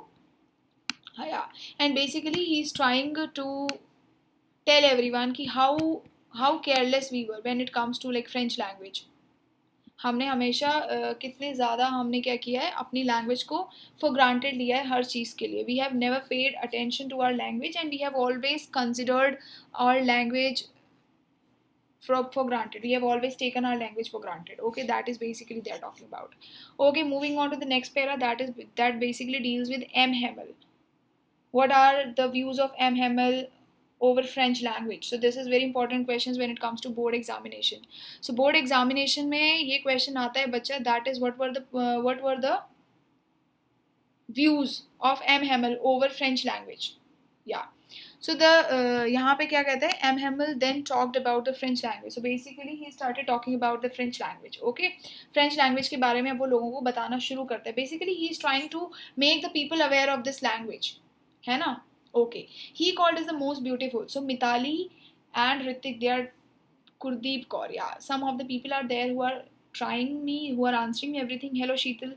tell everyone कि how careless we were when it comes to like French language. हमने हमेशा कितने ज़्यादा हमने क्या किया है, अपनी लैंग्वेज को फॉर ग्रांटेड लिया है हर चीज़ के लिए. We have never paid attention to our language and we have always considered our language for granted. We have always taken our language for granted. Okay, that is basically they are talking about. Okay, moving on to the next para, that basically deals with M. Hamel. What are the views of M. Hamel over French language? So this is very important questions when it comes to board examination. So board examination में ये question आता है बच्चा, that is what were the views of M. Hamel over French language. Yeah. So the यहाँ पे क्या कहते हैं, M. Hamel then talked about the French language. So basically he started talking about the French language. Okay, French language के बारे में वो लोगों को बताना शुरू करता है. Basically he is trying to make the people aware of this language, है ना. Okay, he called as the most beautiful. So Mitali and Ritik, they are Kurdeep Kaur. Yeah, some of the people are there who are trying me, who are answering me everything. Hello Sheetal,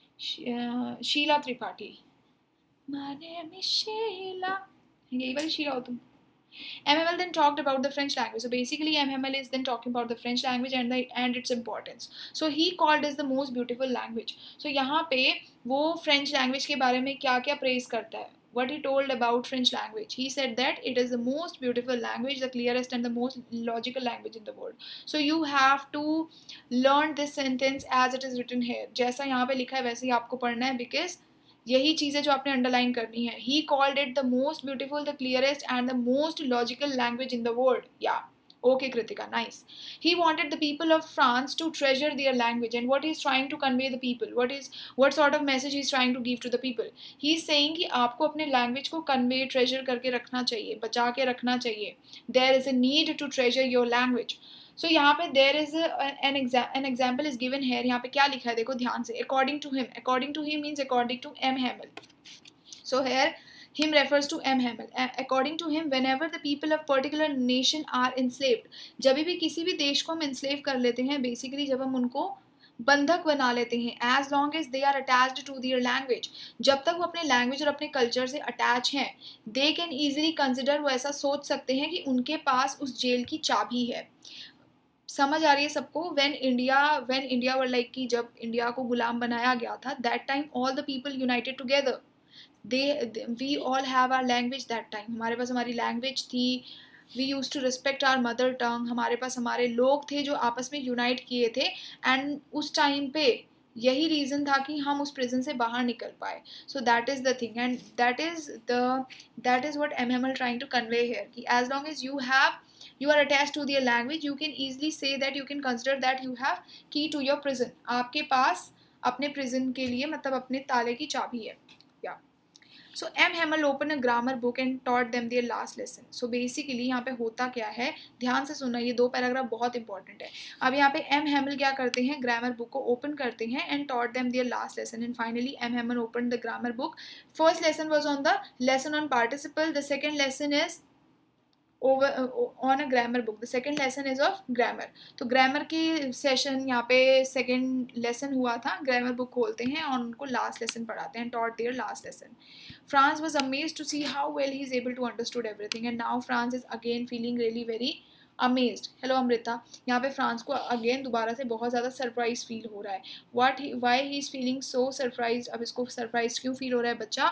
Sheila Tripathi. My name is Sheila. यही वाली शीला हो तुम. MML then talked about the French language. So basically MML is then talking about the French language and its importance. So he called as the most beautiful language. So यहाँ पे वो French language के बारे में क्या क्या praise करता है. What he told about French language, he said that it is the most beautiful language, the clearest and the most logical language in the world. So you have to learn this sentence as it is written here. जैसा यहाँ पे लिखा है वैसे ही आपको पढ़ना है, because यही चीज़ें जो आपने अंडरलाइन करनी है. He called it the most beautiful, the clearest and the most logical language in the world. Yeah. Okay, Kritika, nice. He wanted the people of France to treasure their language. And what he's trying to convey the people, what sort of message he's trying to give to the people? He's saying कि आपको अपने language को convey, treasure करके रखना चाहिए, बचा के रखना चाहिए. There is a need to treasure your language. So यहाँ पे there is an example is given here. यहाँ पे क्या लिखा है देखो ध्यान से. According to him means according to M. Hamel. So here him refers to M. Hamel. According to him, whenever the people of particular nation are enslaved, जब भी किसी भी देश को हम enslave कर लेते हैं, basically जब हम उनको बंधक बना लेते हैं, as long as they are attached to their language, जब तक वो अपने लैंग्वेज और अपने कल्चर से अटैच हैं, they can easily consider, वो ऐसा सोच सकते हैं कि उनके पास उस जेल की चाबी है. समझ आ रही है सबको. when India were like कि जब इंडिया को गुलाम बनाया गया था, that time all the people united together. We all have our language that time. हमारे पास हमारी लैंग्वेज थी. we used to respect our mother tongue. हमारे पास हमारे लोग थे जो आपस में यूनाइट किए थे. एंड उस टाइम पे यही रीज़न था कि हम उस प्रिजन से बाहर निकल पाए. So that is the thing and that is what M Hamel trying to convey here कि as long as you are attached to their language, you can easily say that, you can consider that you have key to your prison. आपके पास अपने prison के लिए मतलब अपने ताले की चाबी है. Yeah. So M. Hamel opened a grammar book and taught them their last lesson. So basically यहाँ पे होता क्या है, ध्यान से सुनना, ये 2 पैराग्राफ बहुत इंपॉर्टेंट है. अब यहाँ पे M. Hamel क्या करते हैं, ग्रामर बुक को ओपन करते हैं and taught them their last lesson. And finally M. Hamel opened the grammar book. First lesson was on the lesson on participle. The second lesson is over on a grammar book. The second lesson is of grammar. तो grammar की session यहाँ पे second lesson हुआ था, grammar book खोलते हैं और उनको लास्ट लेसन पढ़ाते हैं, taught their last lesson. France was amazed to see how well he is able to understood everything, and now France is again feeling really very amazed. Hello Amrita, यहाँ पे France को again दोबारा से बहुत ज़्यादा surprise feel हो रहा है. Why he is feeling so surprise. अब इसको सरप्राइज क्यों फील हो रहा है बच्चा?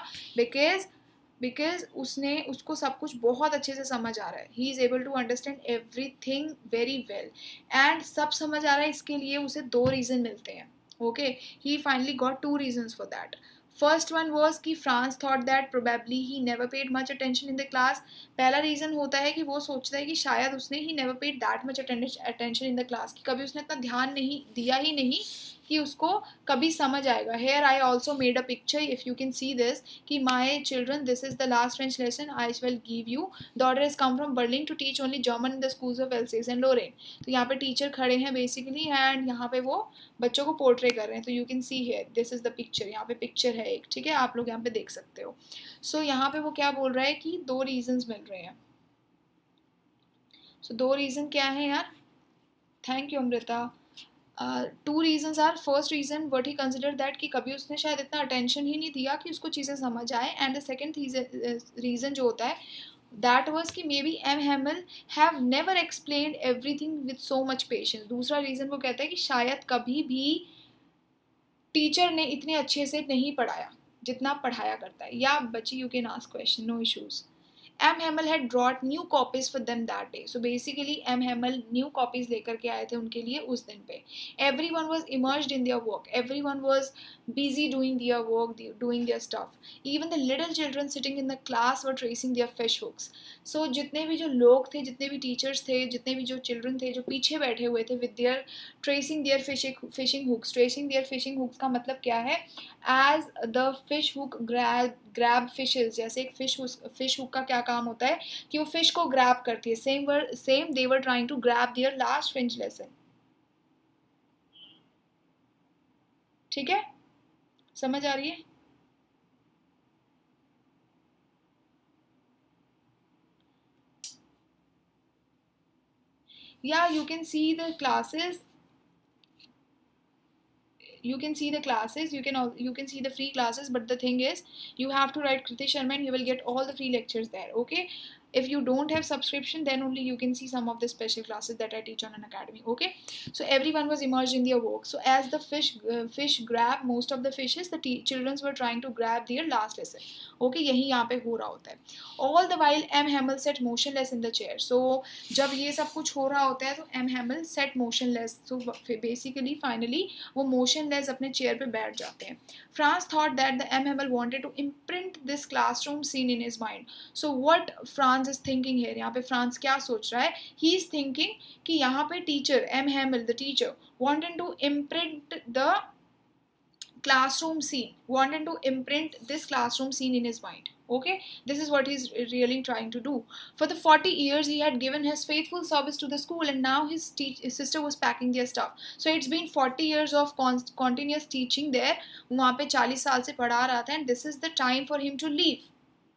बिकॉज उसको सब कुछ बहुत अच्छे से समझ आ रहा है. He is able to understand everything very well एंड सब समझ आ रहा है. इसके लिए उसे 2 रीज़न मिलते हैं. Okay, he finally got 2 reasons for that. First one was कि Franz thought that probably he never paid much attention in the class. पहला रीज़न होता है कि वो सोचता है कि शायद उसने ही never paid that much attention in the class, कि कभी उसने इतना ध्यान नहीं दिया ही नहीं कि उसको कभी समझ आएगा. Here I also made a picture, if you can see this, कि my children this is the last French lesson I will give you. The order is come from Berlin to teach only German in the schools of Alsace and Lorraine. तो यहाँ पे teacher खड़े हैं basically and यहाँ पे वो बच्चों को पोर्ट्रे कर रहे हैं. तो you can see here this is the picture. यहाँ पे पिक्चर है एक, ठीक है, आप लोग यहाँ पे देख सकते हो. सो यहाँ पे वो क्या बोल रहा है कि 2 रीजन्स मिल रहे हैं. सो 2 रीज़न क्या है यार? Thank you Amrita. 2 reasons are, first reason what he consider that कि कभी उसने शायद इतना अटेंशन ही नहीं दिया कि उसको चीज़ें समझ आए. एंड द सेकेंड रीज़न जो होता है दैट वाज कि maybe M Hamel have never explained everything with so much patience. दूसरा रीज़न वो कहता है कि शायद कभी भी टीचर ने इतने अच्छे से नहीं पढ़ाया जितना पढ़ाया करता है. या बच्ची you can ask question, no issues. M. Hamel had brought new copies for them that day. So basically M. Hamel new copies लेकर के आए थे उनके लिए उस दिन पे. Everyone was immersed in their work. Everyone was busy doing their work, doing their stuff. Even the little children sitting in the class were tracing their fish hooks. So जितने भी जो लोग थे, जितने भी टीचर्स थे, जितने भी जो चिल्ड्रन थे जो पीछे बैठे हुए थे with their tracing their fishing hooks. Tracing their fishing hooks का मतलब क्या है? As the fish hook grab fishes, जैसे एक fish hook का क्या काम होता है कि वो फिश को ग्रैब करती है. Same they were trying to grab their last French lesson. ठीक है, समझ आ रही है? Yeah you can see the classes, you can see the classes, you can see the free classes, but the thing is you have to write Kriti Sharma and you will get all the free lectures there. Okay, if you don't have subscription then only you can see some of the special classes that I teach on an academy. Okay, so everyone was immersed in their work. So as the fish grab most of the fishes, the children were trying to grab their last lesson. Okay, यही यहाँ पे हो रहा होता है. All the while M. Hamel sat motionless in the chair. So जब ये सब कुछ हो रहा होता है तो M. Hamel sat motionless. So basically finally वो motionless अपने चेयर पे बैठ जाते हैं. France thought that the M. Hamel wanted to imprint this classroom scene in his mind. So what France is thinking here? यहाँ पे France क्या सोच रहा है? He is thinking कि यहाँ पे teacher M. Hamel, the teacher, wanted to imprint the classroom scene, wanted to imprint this classroom scene in his mind. Okay, this is what he's really trying to do. For the 40 years he had given his faithful service to the school, and now his sister was packing their stuff. So it's been 40 years of continuous teaching there. वहाँ पे 40 साल से पढ़ा रहा था, and this is the time for him to leave.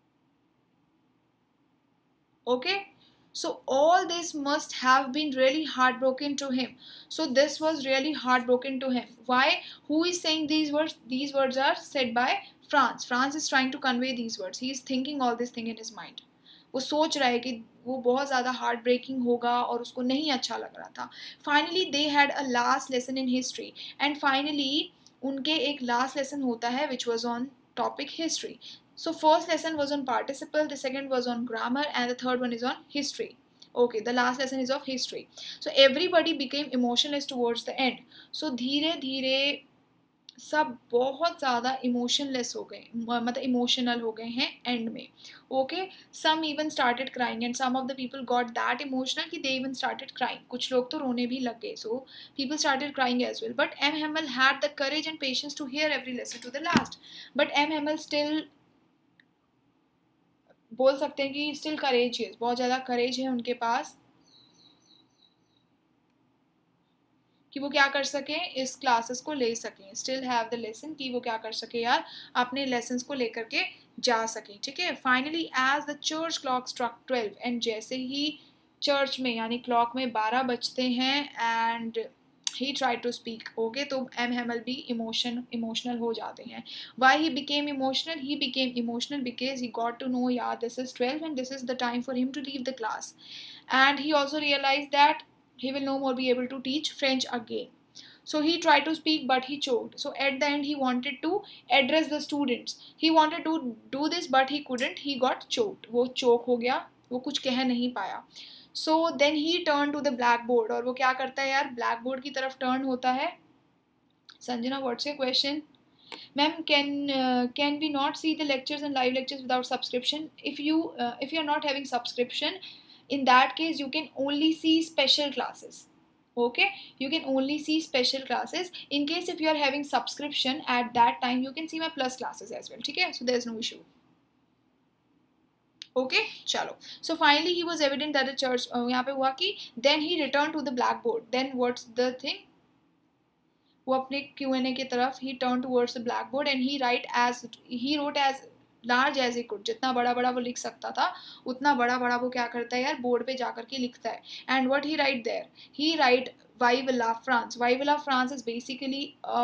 Okay, so all this must have been really heartbroken to him. So this was really heartbroken to him. Why? Who is saying these words? These words are said by France. France is trying to convey these words. He is thinking all this thing in his mind. वो सोच रहा है कि वो बहुत ज़्यादा heart breaking होगा और उसको नहीं अच्छा लग रहा था. Finally they had a last lesson in history, and finally उनके एक लास्ट लेसन होता है which was on topic history. So first lesson was on participle, the second was on grammar, and the third one is on history. Okay, the last lesson is of history. So everybody became emotionless towards the end. So धीरे धीरे सब बहुत ज़्यादा emotionless हो गए, मतलब emotional हो गए हैं एंड में. Okay, some even started crying and some of the people got that emotional कि दे इवन स्टार्टेड क्राइंग. कुछ लोग तो रोने भी लग गए. So people started crying as well, but M Hamel had the courage and patience to hear every lesson to the last. But M Hamel still, बोल सकते हैं कि स्टिल करेजियस, बहुत ज़्यादा करेज है उनके पास कि वो क्या कर सकें, इस क्लासेस को ले सकें. स्टिल हैव द लेसन, कि वो क्या कर सके यार, अपने लेसन्स को लेकर के जा सकें. ठीक है. Finally as the church clock struck 12, and जैसे ही चर्च में यानी क्लॉक में 12 बजते हैं and he try to speak. Okay, तो एम हेमल भी इमोशनल हो जाते हैं. Why he became emotional, he became emotional because he got to know यार this is 12 and this is the time for him to leave the class. And he also realized that he will no more be able to teach French again. So he tried to speak but he choked. So at the end he wanted to address the students. He wanted to do this but he couldn't. He got choked. वो choke हो गया, वो कुछ कह नहीं पाया. So then he turned to the blackboard. और वो क्या करता है यार, blackboard की तरफ turn होता है. Sanjana, what's your question? Ma'am, can we not see the lectures and live lectures without subscription? If you are not having subscription, in that case you can only see special classes. Okay, you can only see special classes. In case if you are having subscription, at that time you can see my plus classes as well. Okay, so there's no issue. Okay, chalo. So finally he was evident that the church यहाँ पे हुआ कि then he returned to the blackboard. Then what's the thing? वो अपने Q&A की तरफ he turned towards the blackboard and he wrote as large as he could. जितना बड़ा बड़ा वो लिख सकता था उतना बड़ा बड़ा वो क्या करता है यार, बोर्ड पे जाकर के लिखता है. And what he write there? He write Vive la France. Vive la France is basically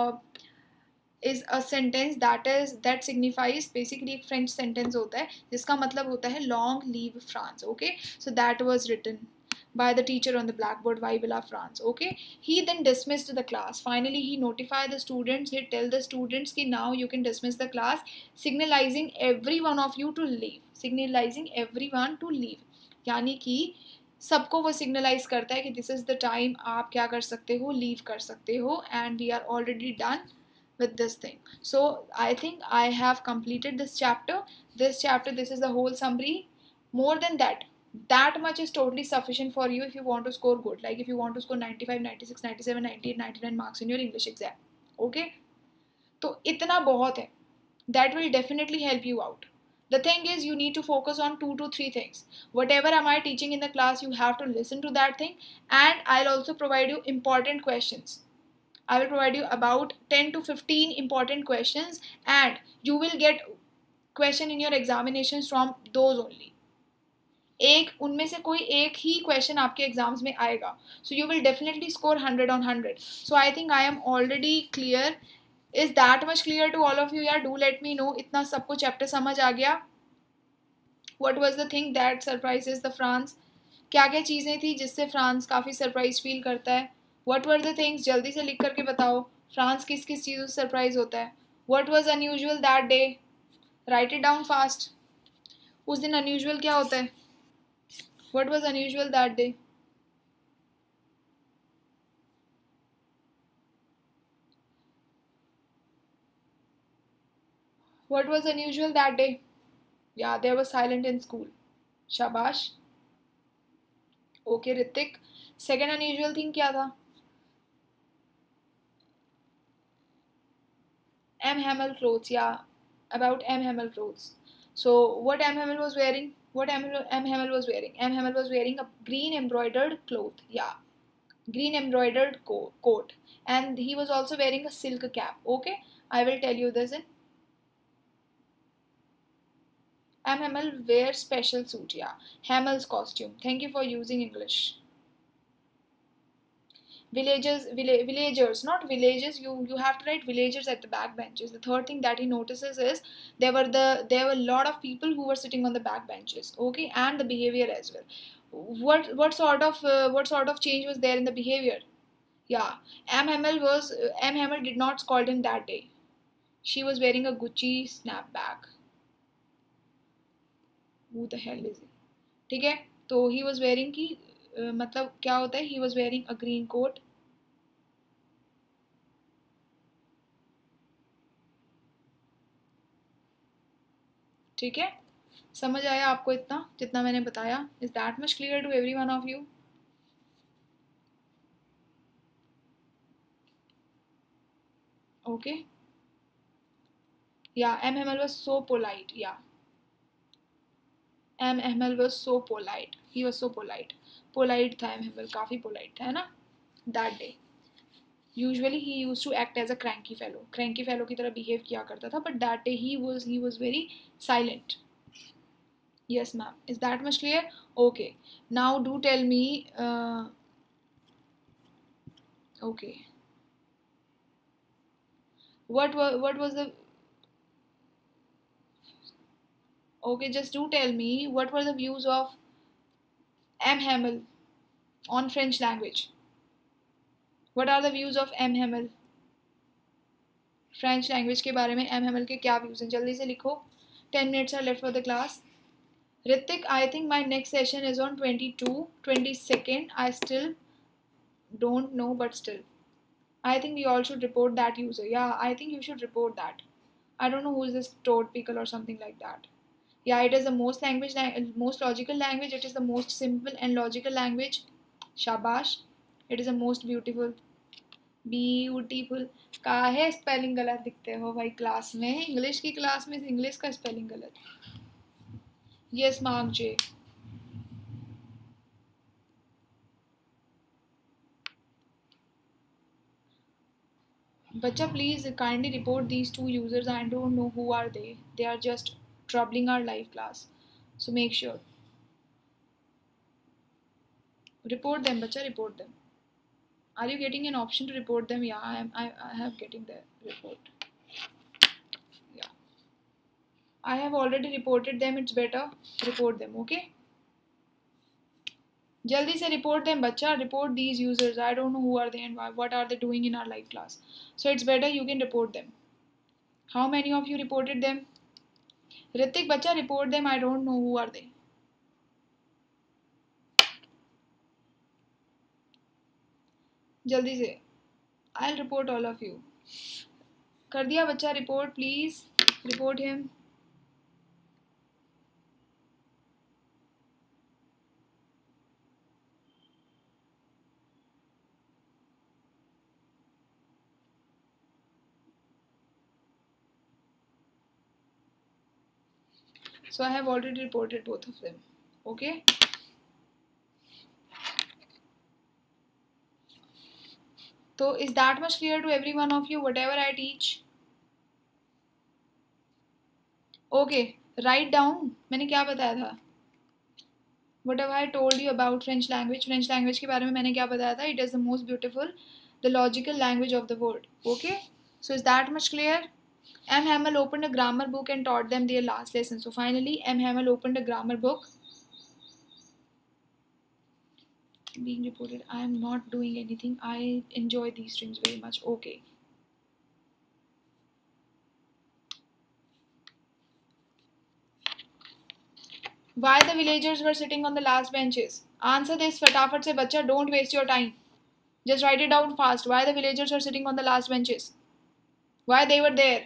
is a sentence that signifies, basically एक French sentence होता है जिसका मतलब होता है long live France. Okay, so that was written by the teacher on the blackboard, Vive la France. Okay, he then dismissed the class. Finally he notified the students, he tell the students कि now you can dismiss the class, signalizing every one of you to leave. Signalizing everyone to leave, यानी कि सबको वो सिग्नलाइज करता है कि this is the time, आप क्या कर सकते हो, लीव कर सकते हो. And we are already done with this thing. So I think I have completed this chapter. This is the whole summary. More than that, that much is totally sufficient for you if you want to score good, like if you want to score 95, 96, 97, 98, 99 marks in your English exam. Okay, तो इतना बहुत है. That will definitely help you out. The thing is, you need to focus on 2 to 3 things. Whatever am I teaching in the class, you have to listen to that thing, and I'll also provide you important questions. I will provide you about 10 to 15 important questions, and you will get question in your examinations from those only. एक उनमें से कोई एक ही question आपके exams में आएगा. So you will definitely score 100 on 100. So I think I am already clear. Is that much clear to all of you यार? Do let me know. इतना सबको चैप्टर समझ आ गया? What was the thing that surprises the France? क्या क्या चीज़ें थी जिससे फ्रांस काफ़ी सरप्राइज फील करता है? What were the things? जल्दी से लिख करके बताओ. फ्रांस किस किस चीज़ों से सरप्राइज होता है? What was unusual that day? Write it down fast. उस दिन अनयूजल क्या होता है? What was unusual that day? What was unusual that day? Yeah, they were silent in school. Shabash. Okay, Ritik. Second unusual thing क्या था? M. Hamel clothes. Yeah, about M. Hamel clothes. So what M. Hamel was wearing? M. Hamel was wearing? M. Hamel was wearing a green embroidered cloth. Yeah, green embroidered coat. And he was also wearing a silk cap. Okay, I will tell you this in M. Hamel wears special suit. Yeah, Hamel's costume. Thank you for using English. Villagers, not villages. You have to write villagers at the back benches. The third thing that he notices is there were a lot of people who were sitting on the back benches. Okay, and the behavior as well. What sort of change was there in the behavior? Yeah, M. Hamel did not scold him that day. She was wearing a Gucci snapback. Who the hell is he? ठीक है, तो he was wearing की मतलब क्या होता है? He was wearing a green coat. ठीक है, समझ आया आपको इतना जितना मैंने बताया? Is that much clear to every one of you? Okay, yeah M Hamel was so polite, yeah M Hamel was so polite, he was so polite, polite था एम हेमल, काफ़ी पोलाइट था, है ना, that day. Usually he use to act as a cranky fellow की तरह behave किया करता था, but that day he was very silent. Yes, ma'am. Is that much clear? Okay. Now do tell me. Okay. What was the? Okay, just do tell me what were the views of M. Hamel on French language? What are the views of M. Hamel? French language के बारे में M Hemal के क्या views हैं? जल्दी से लिखो. 10 minutes are left for the class. Ritik, I think my next session is on 22, 22nd. I still don't know, but still. I think we all should report that user. Yeah, I think you should report that. I don't know who is this Toad Pickle or something like that. Yeah, it is the most logical language. It is the most simple and logical language. Shabash. It is the most beautiful. Beautiful. काहे spelling गलत दिखते हो भाई class में? English की class में English का spelling गलत. Yes, Mark J. Bacha, please kindly report these two users. I don't know who are they. They are just troubling our live class. So make sure. Report them, bacha, report them. Are you getting an option to report them? Yeah, I have getting the report. Yeah. I have already reported them. It's better. Report them, okay? Jaldi se report them, bacha. Report these users. I don't know who are they and what are they doing in our live class. So it's better you can report them. How many of you reported them? Ritik, bacha, report them. I don't know who are they. जल्दी से. I'll report all of you. कर दिया बच्चा report, please report him. So I have already reported both of them. Okay. So is that much clear to every one of you whatever I teach? Okay. Write down. मैंने क्या बताया था? What have I told you about French language? French language के बारे में मैंने क्या बताया था? It is the most beautiful, the logical language of the world. Okay. So is that much clear? M. Hamel opened a grammar book and taught them their last lesson. So finally, M. Hamel opened a grammar book. Being reported. I am not doing anything. I enjoy these streams very much. Okay. Why the villagers were sitting on the last benches? Answer this फटाफट से बच्चा. Don't waste your time. Just write it down fast. Why the villagers were sitting on the last benches? Why they were there?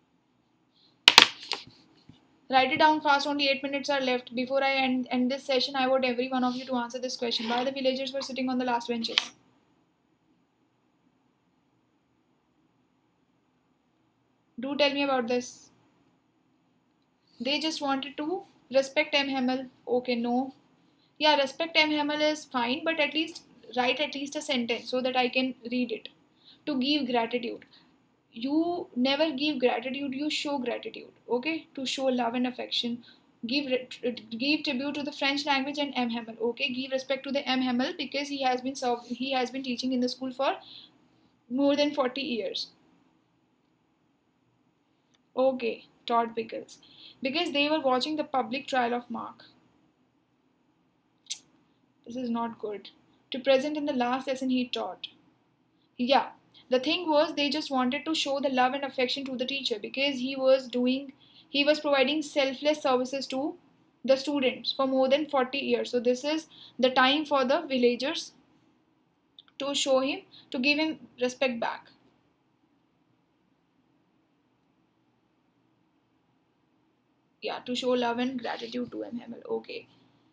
Write it down fast. Only 8 minutes are left. Before I end this session, I want every one of you to answer this question. Why the villagers were sitting on the last benches? Do tell me about this. They just wanted to respect M. Hamel. Okay, no. Yeah, respect M. Hamel is fine, but at least write at least a sentence so that I can read it. To give gratitude. You never give gratitude, you show gratitude. Okay? To show love and affection. Give tribute to the French language and M. Hamel. Okay? Give respect to the M. Hamel because he has been teaching in the school for more than 40 years. Okay, Todd Pickles. Because they were watching the public trial of Mark. This is not good. To present in the last lesson he taught. Yeah, the thing was they just wanted to show the love and affection to the teacher because he was providing selfless services to the students for more than 40 years. So this is the time for the villagers to show him, to give him respect back. Yeah, to show love and gratitude to MML. Okay.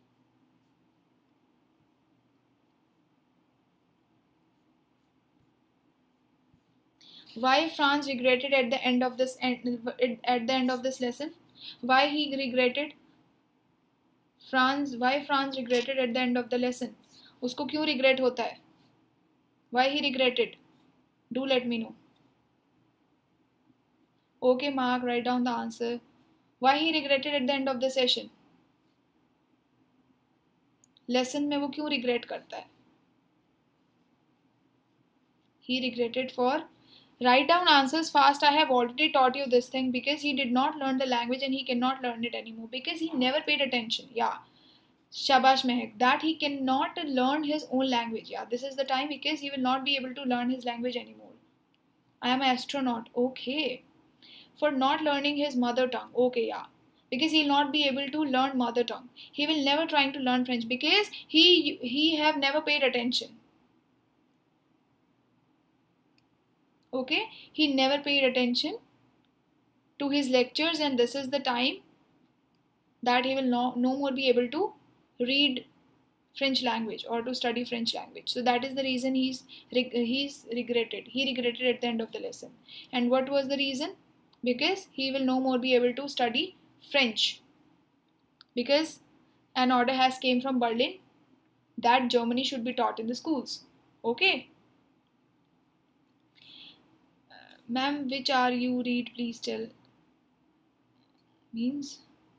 Why Franz regretted at the end of this at the end of this lesson? Why he regretted? Why Franz regretted at the end of the lesson? उसको क्यों regret होता है? Why he regretted? Do let me know. Okay, Mark, write down the answer. Why he regretted at the end of the session? Lesson में वो क्यों regret करता है? He regretted for. Write down answers fast. I have already taught you this thing because he did not learn the language and he cannot learn it anymore because he never paid attention. Yeah. Shabash Mehak. That he cannot learn his own language. Yeah. This is the time because he will not be able to learn his language anymore. I am an astronaut. Okay. For not learning his mother tongue. Okay, yeah. Because he'll not be able to learn mother tongue. He will never trying to learn French because he have never paid attention. Okay, he never paid attention to his lectures, and this is the time that he will no more be able to read French language or to study French language. So that is the reason he's regretted. He regretted at the end of the lesson. And what was the reason? Because he will no more be able to study French. Because an order has came from Berlin that Germany should be taught in the schools. Okay. Ma'am, which are you read? Please tell. Means.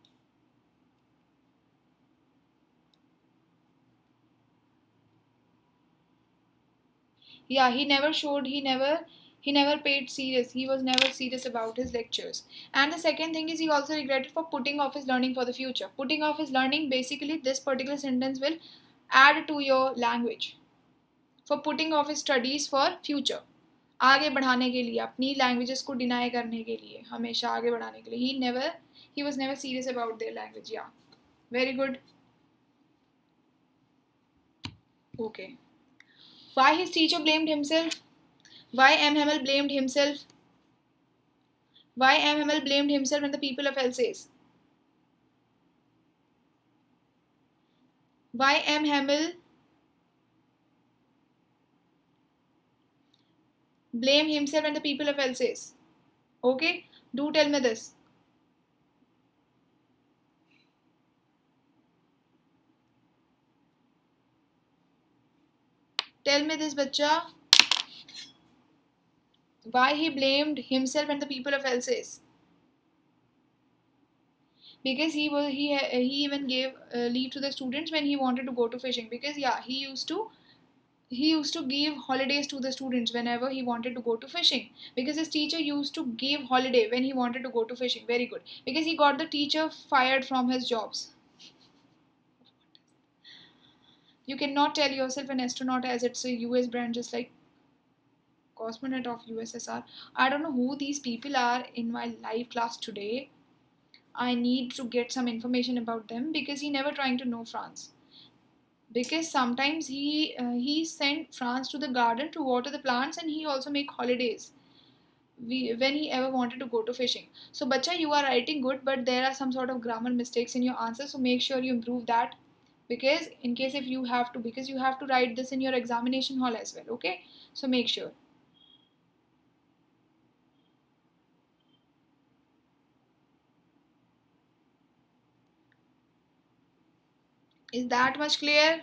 Yeah, he never paid serious. He was never serious about his lectures. And the second thing is he also regretted for putting off his learning for the future. Putting off his learning, basically this particular sentence will add to your language. For putting off his studies for future. आगे बढ़ाने के लिए, अपनी languages को deny करने के लिए, हमेशा आगे बढ़ाने के लिए. He was never serious about their language. Yeah. Very good. Okay. Why his teacher blamed himself? Why M. Hamel blamed himself? Why M. Hamel blamed himself and the people of Alsace? Why M. Hamel blame himself and the people of Alsace? Okay, do tell me this. Tell me this, bacha. Why he blamed himself and the people of Alsace? Because he even gave leave to the students when he wanted to go to fishing. Because yeah, he used to give holidays to the students whenever he wanted to go to fishing, because his teacher used to give holiday when he wanted to go to fishing. Very good. Because he got the teacher fired from his jobs. You cannot tell yourself an astronaut as it's a US brand, just like cosmonaut of USSR. I don't know who these people are in my live class today. I need to get some information about them because he never trying to know France. Because sometimes he sent Franz to the garden to water the plants, and he also make holidays when he ever wanted to go to fishing. So bacha, you are writing good, but there are some sort of grammar mistakes in your answer, so make sure you improve that, because in case if you have to, because you have to write this in your examination hall as well. Okay, so make sure. Is that much clear?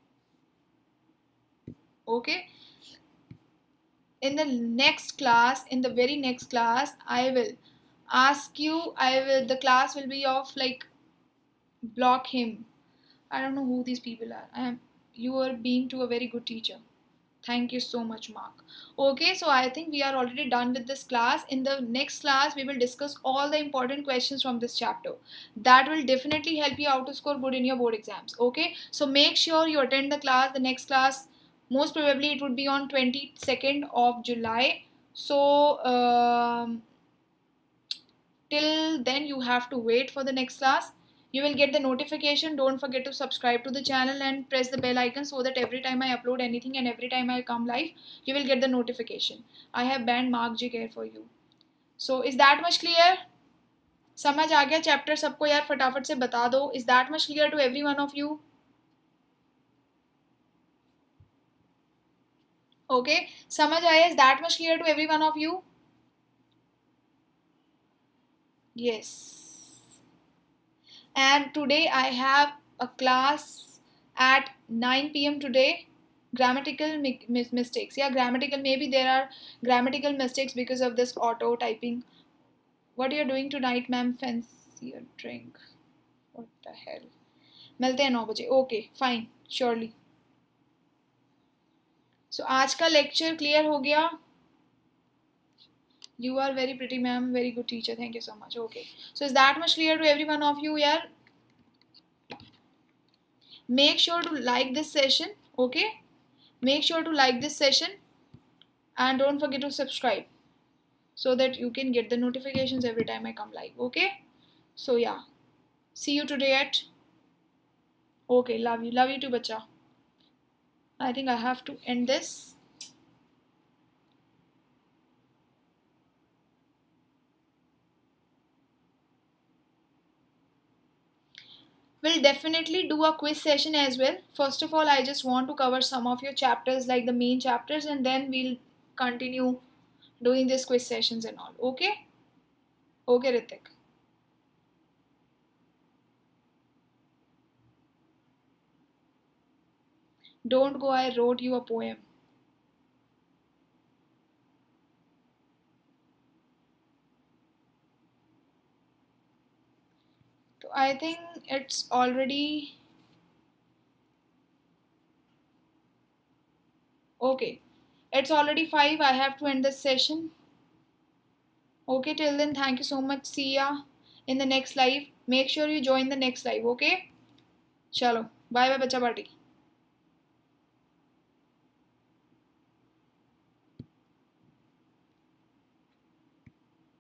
Okay. In the very next class, I will ask you, the class will be of like, block him. I don't know who these people are. You are being to a very good teacher. Thank you so much, Mark. Okay, so I think we are already done with this class. In the next class, we will discuss all the important questions from this chapter. That will definitely help you out to score good in your board exams. Okay, so make sure you attend the class. The next class, most probably it would be on 22nd of July. So till then you have to wait for the next class. You will get the notification. Don't forget to subscribe to the channel and press the bell icon so that every time I upload anything and every time I come live, you will get the notification. I have banned Mark J Care for you. So is that much clear? समझ आ गया chapter सबको यार? फटाफट से बता दो. Is that much clear to every one of you? Okay, समझ आया? Is that much clear to every one of you? Yes. And today I have a class at 9 p.m. today. Grammatical mistakes. Yeah, grammatical. Maybe there are grammatical mistakes because of this auto typing. What you are doing tonight, ma'am? Fancy a drink. What the hell? मिलते हैं 9 बजे. Okay, fine, surely. So आज का lecture clear हो गया? You are very pretty, ma'am. Very good teacher. Thank you so much. Okay. So is that much clear to every one of you? Yeah. Make sure to like this session. Okay. Make sure to like this session. And don't forget to subscribe. So that you can get the notifications every time I come live. Okay. So yeah. See you today at. Okay. Love you. Love you too, bacha. I think I have to end this. We'll definitely do a quiz session as well. First of all, I just want to cover some of your chapters, like the main chapters, and then we'll continue doing these quiz sessions and all. Okay? Okay, Ritik. Don't go, I wrote you a poem. So I think it's already okay. It's already 5. I have to end this session. Okay, till then, thank you so much. See ya in the next live. Make sure you join the next live. Okay? Chalo. Bye bye, bacha party.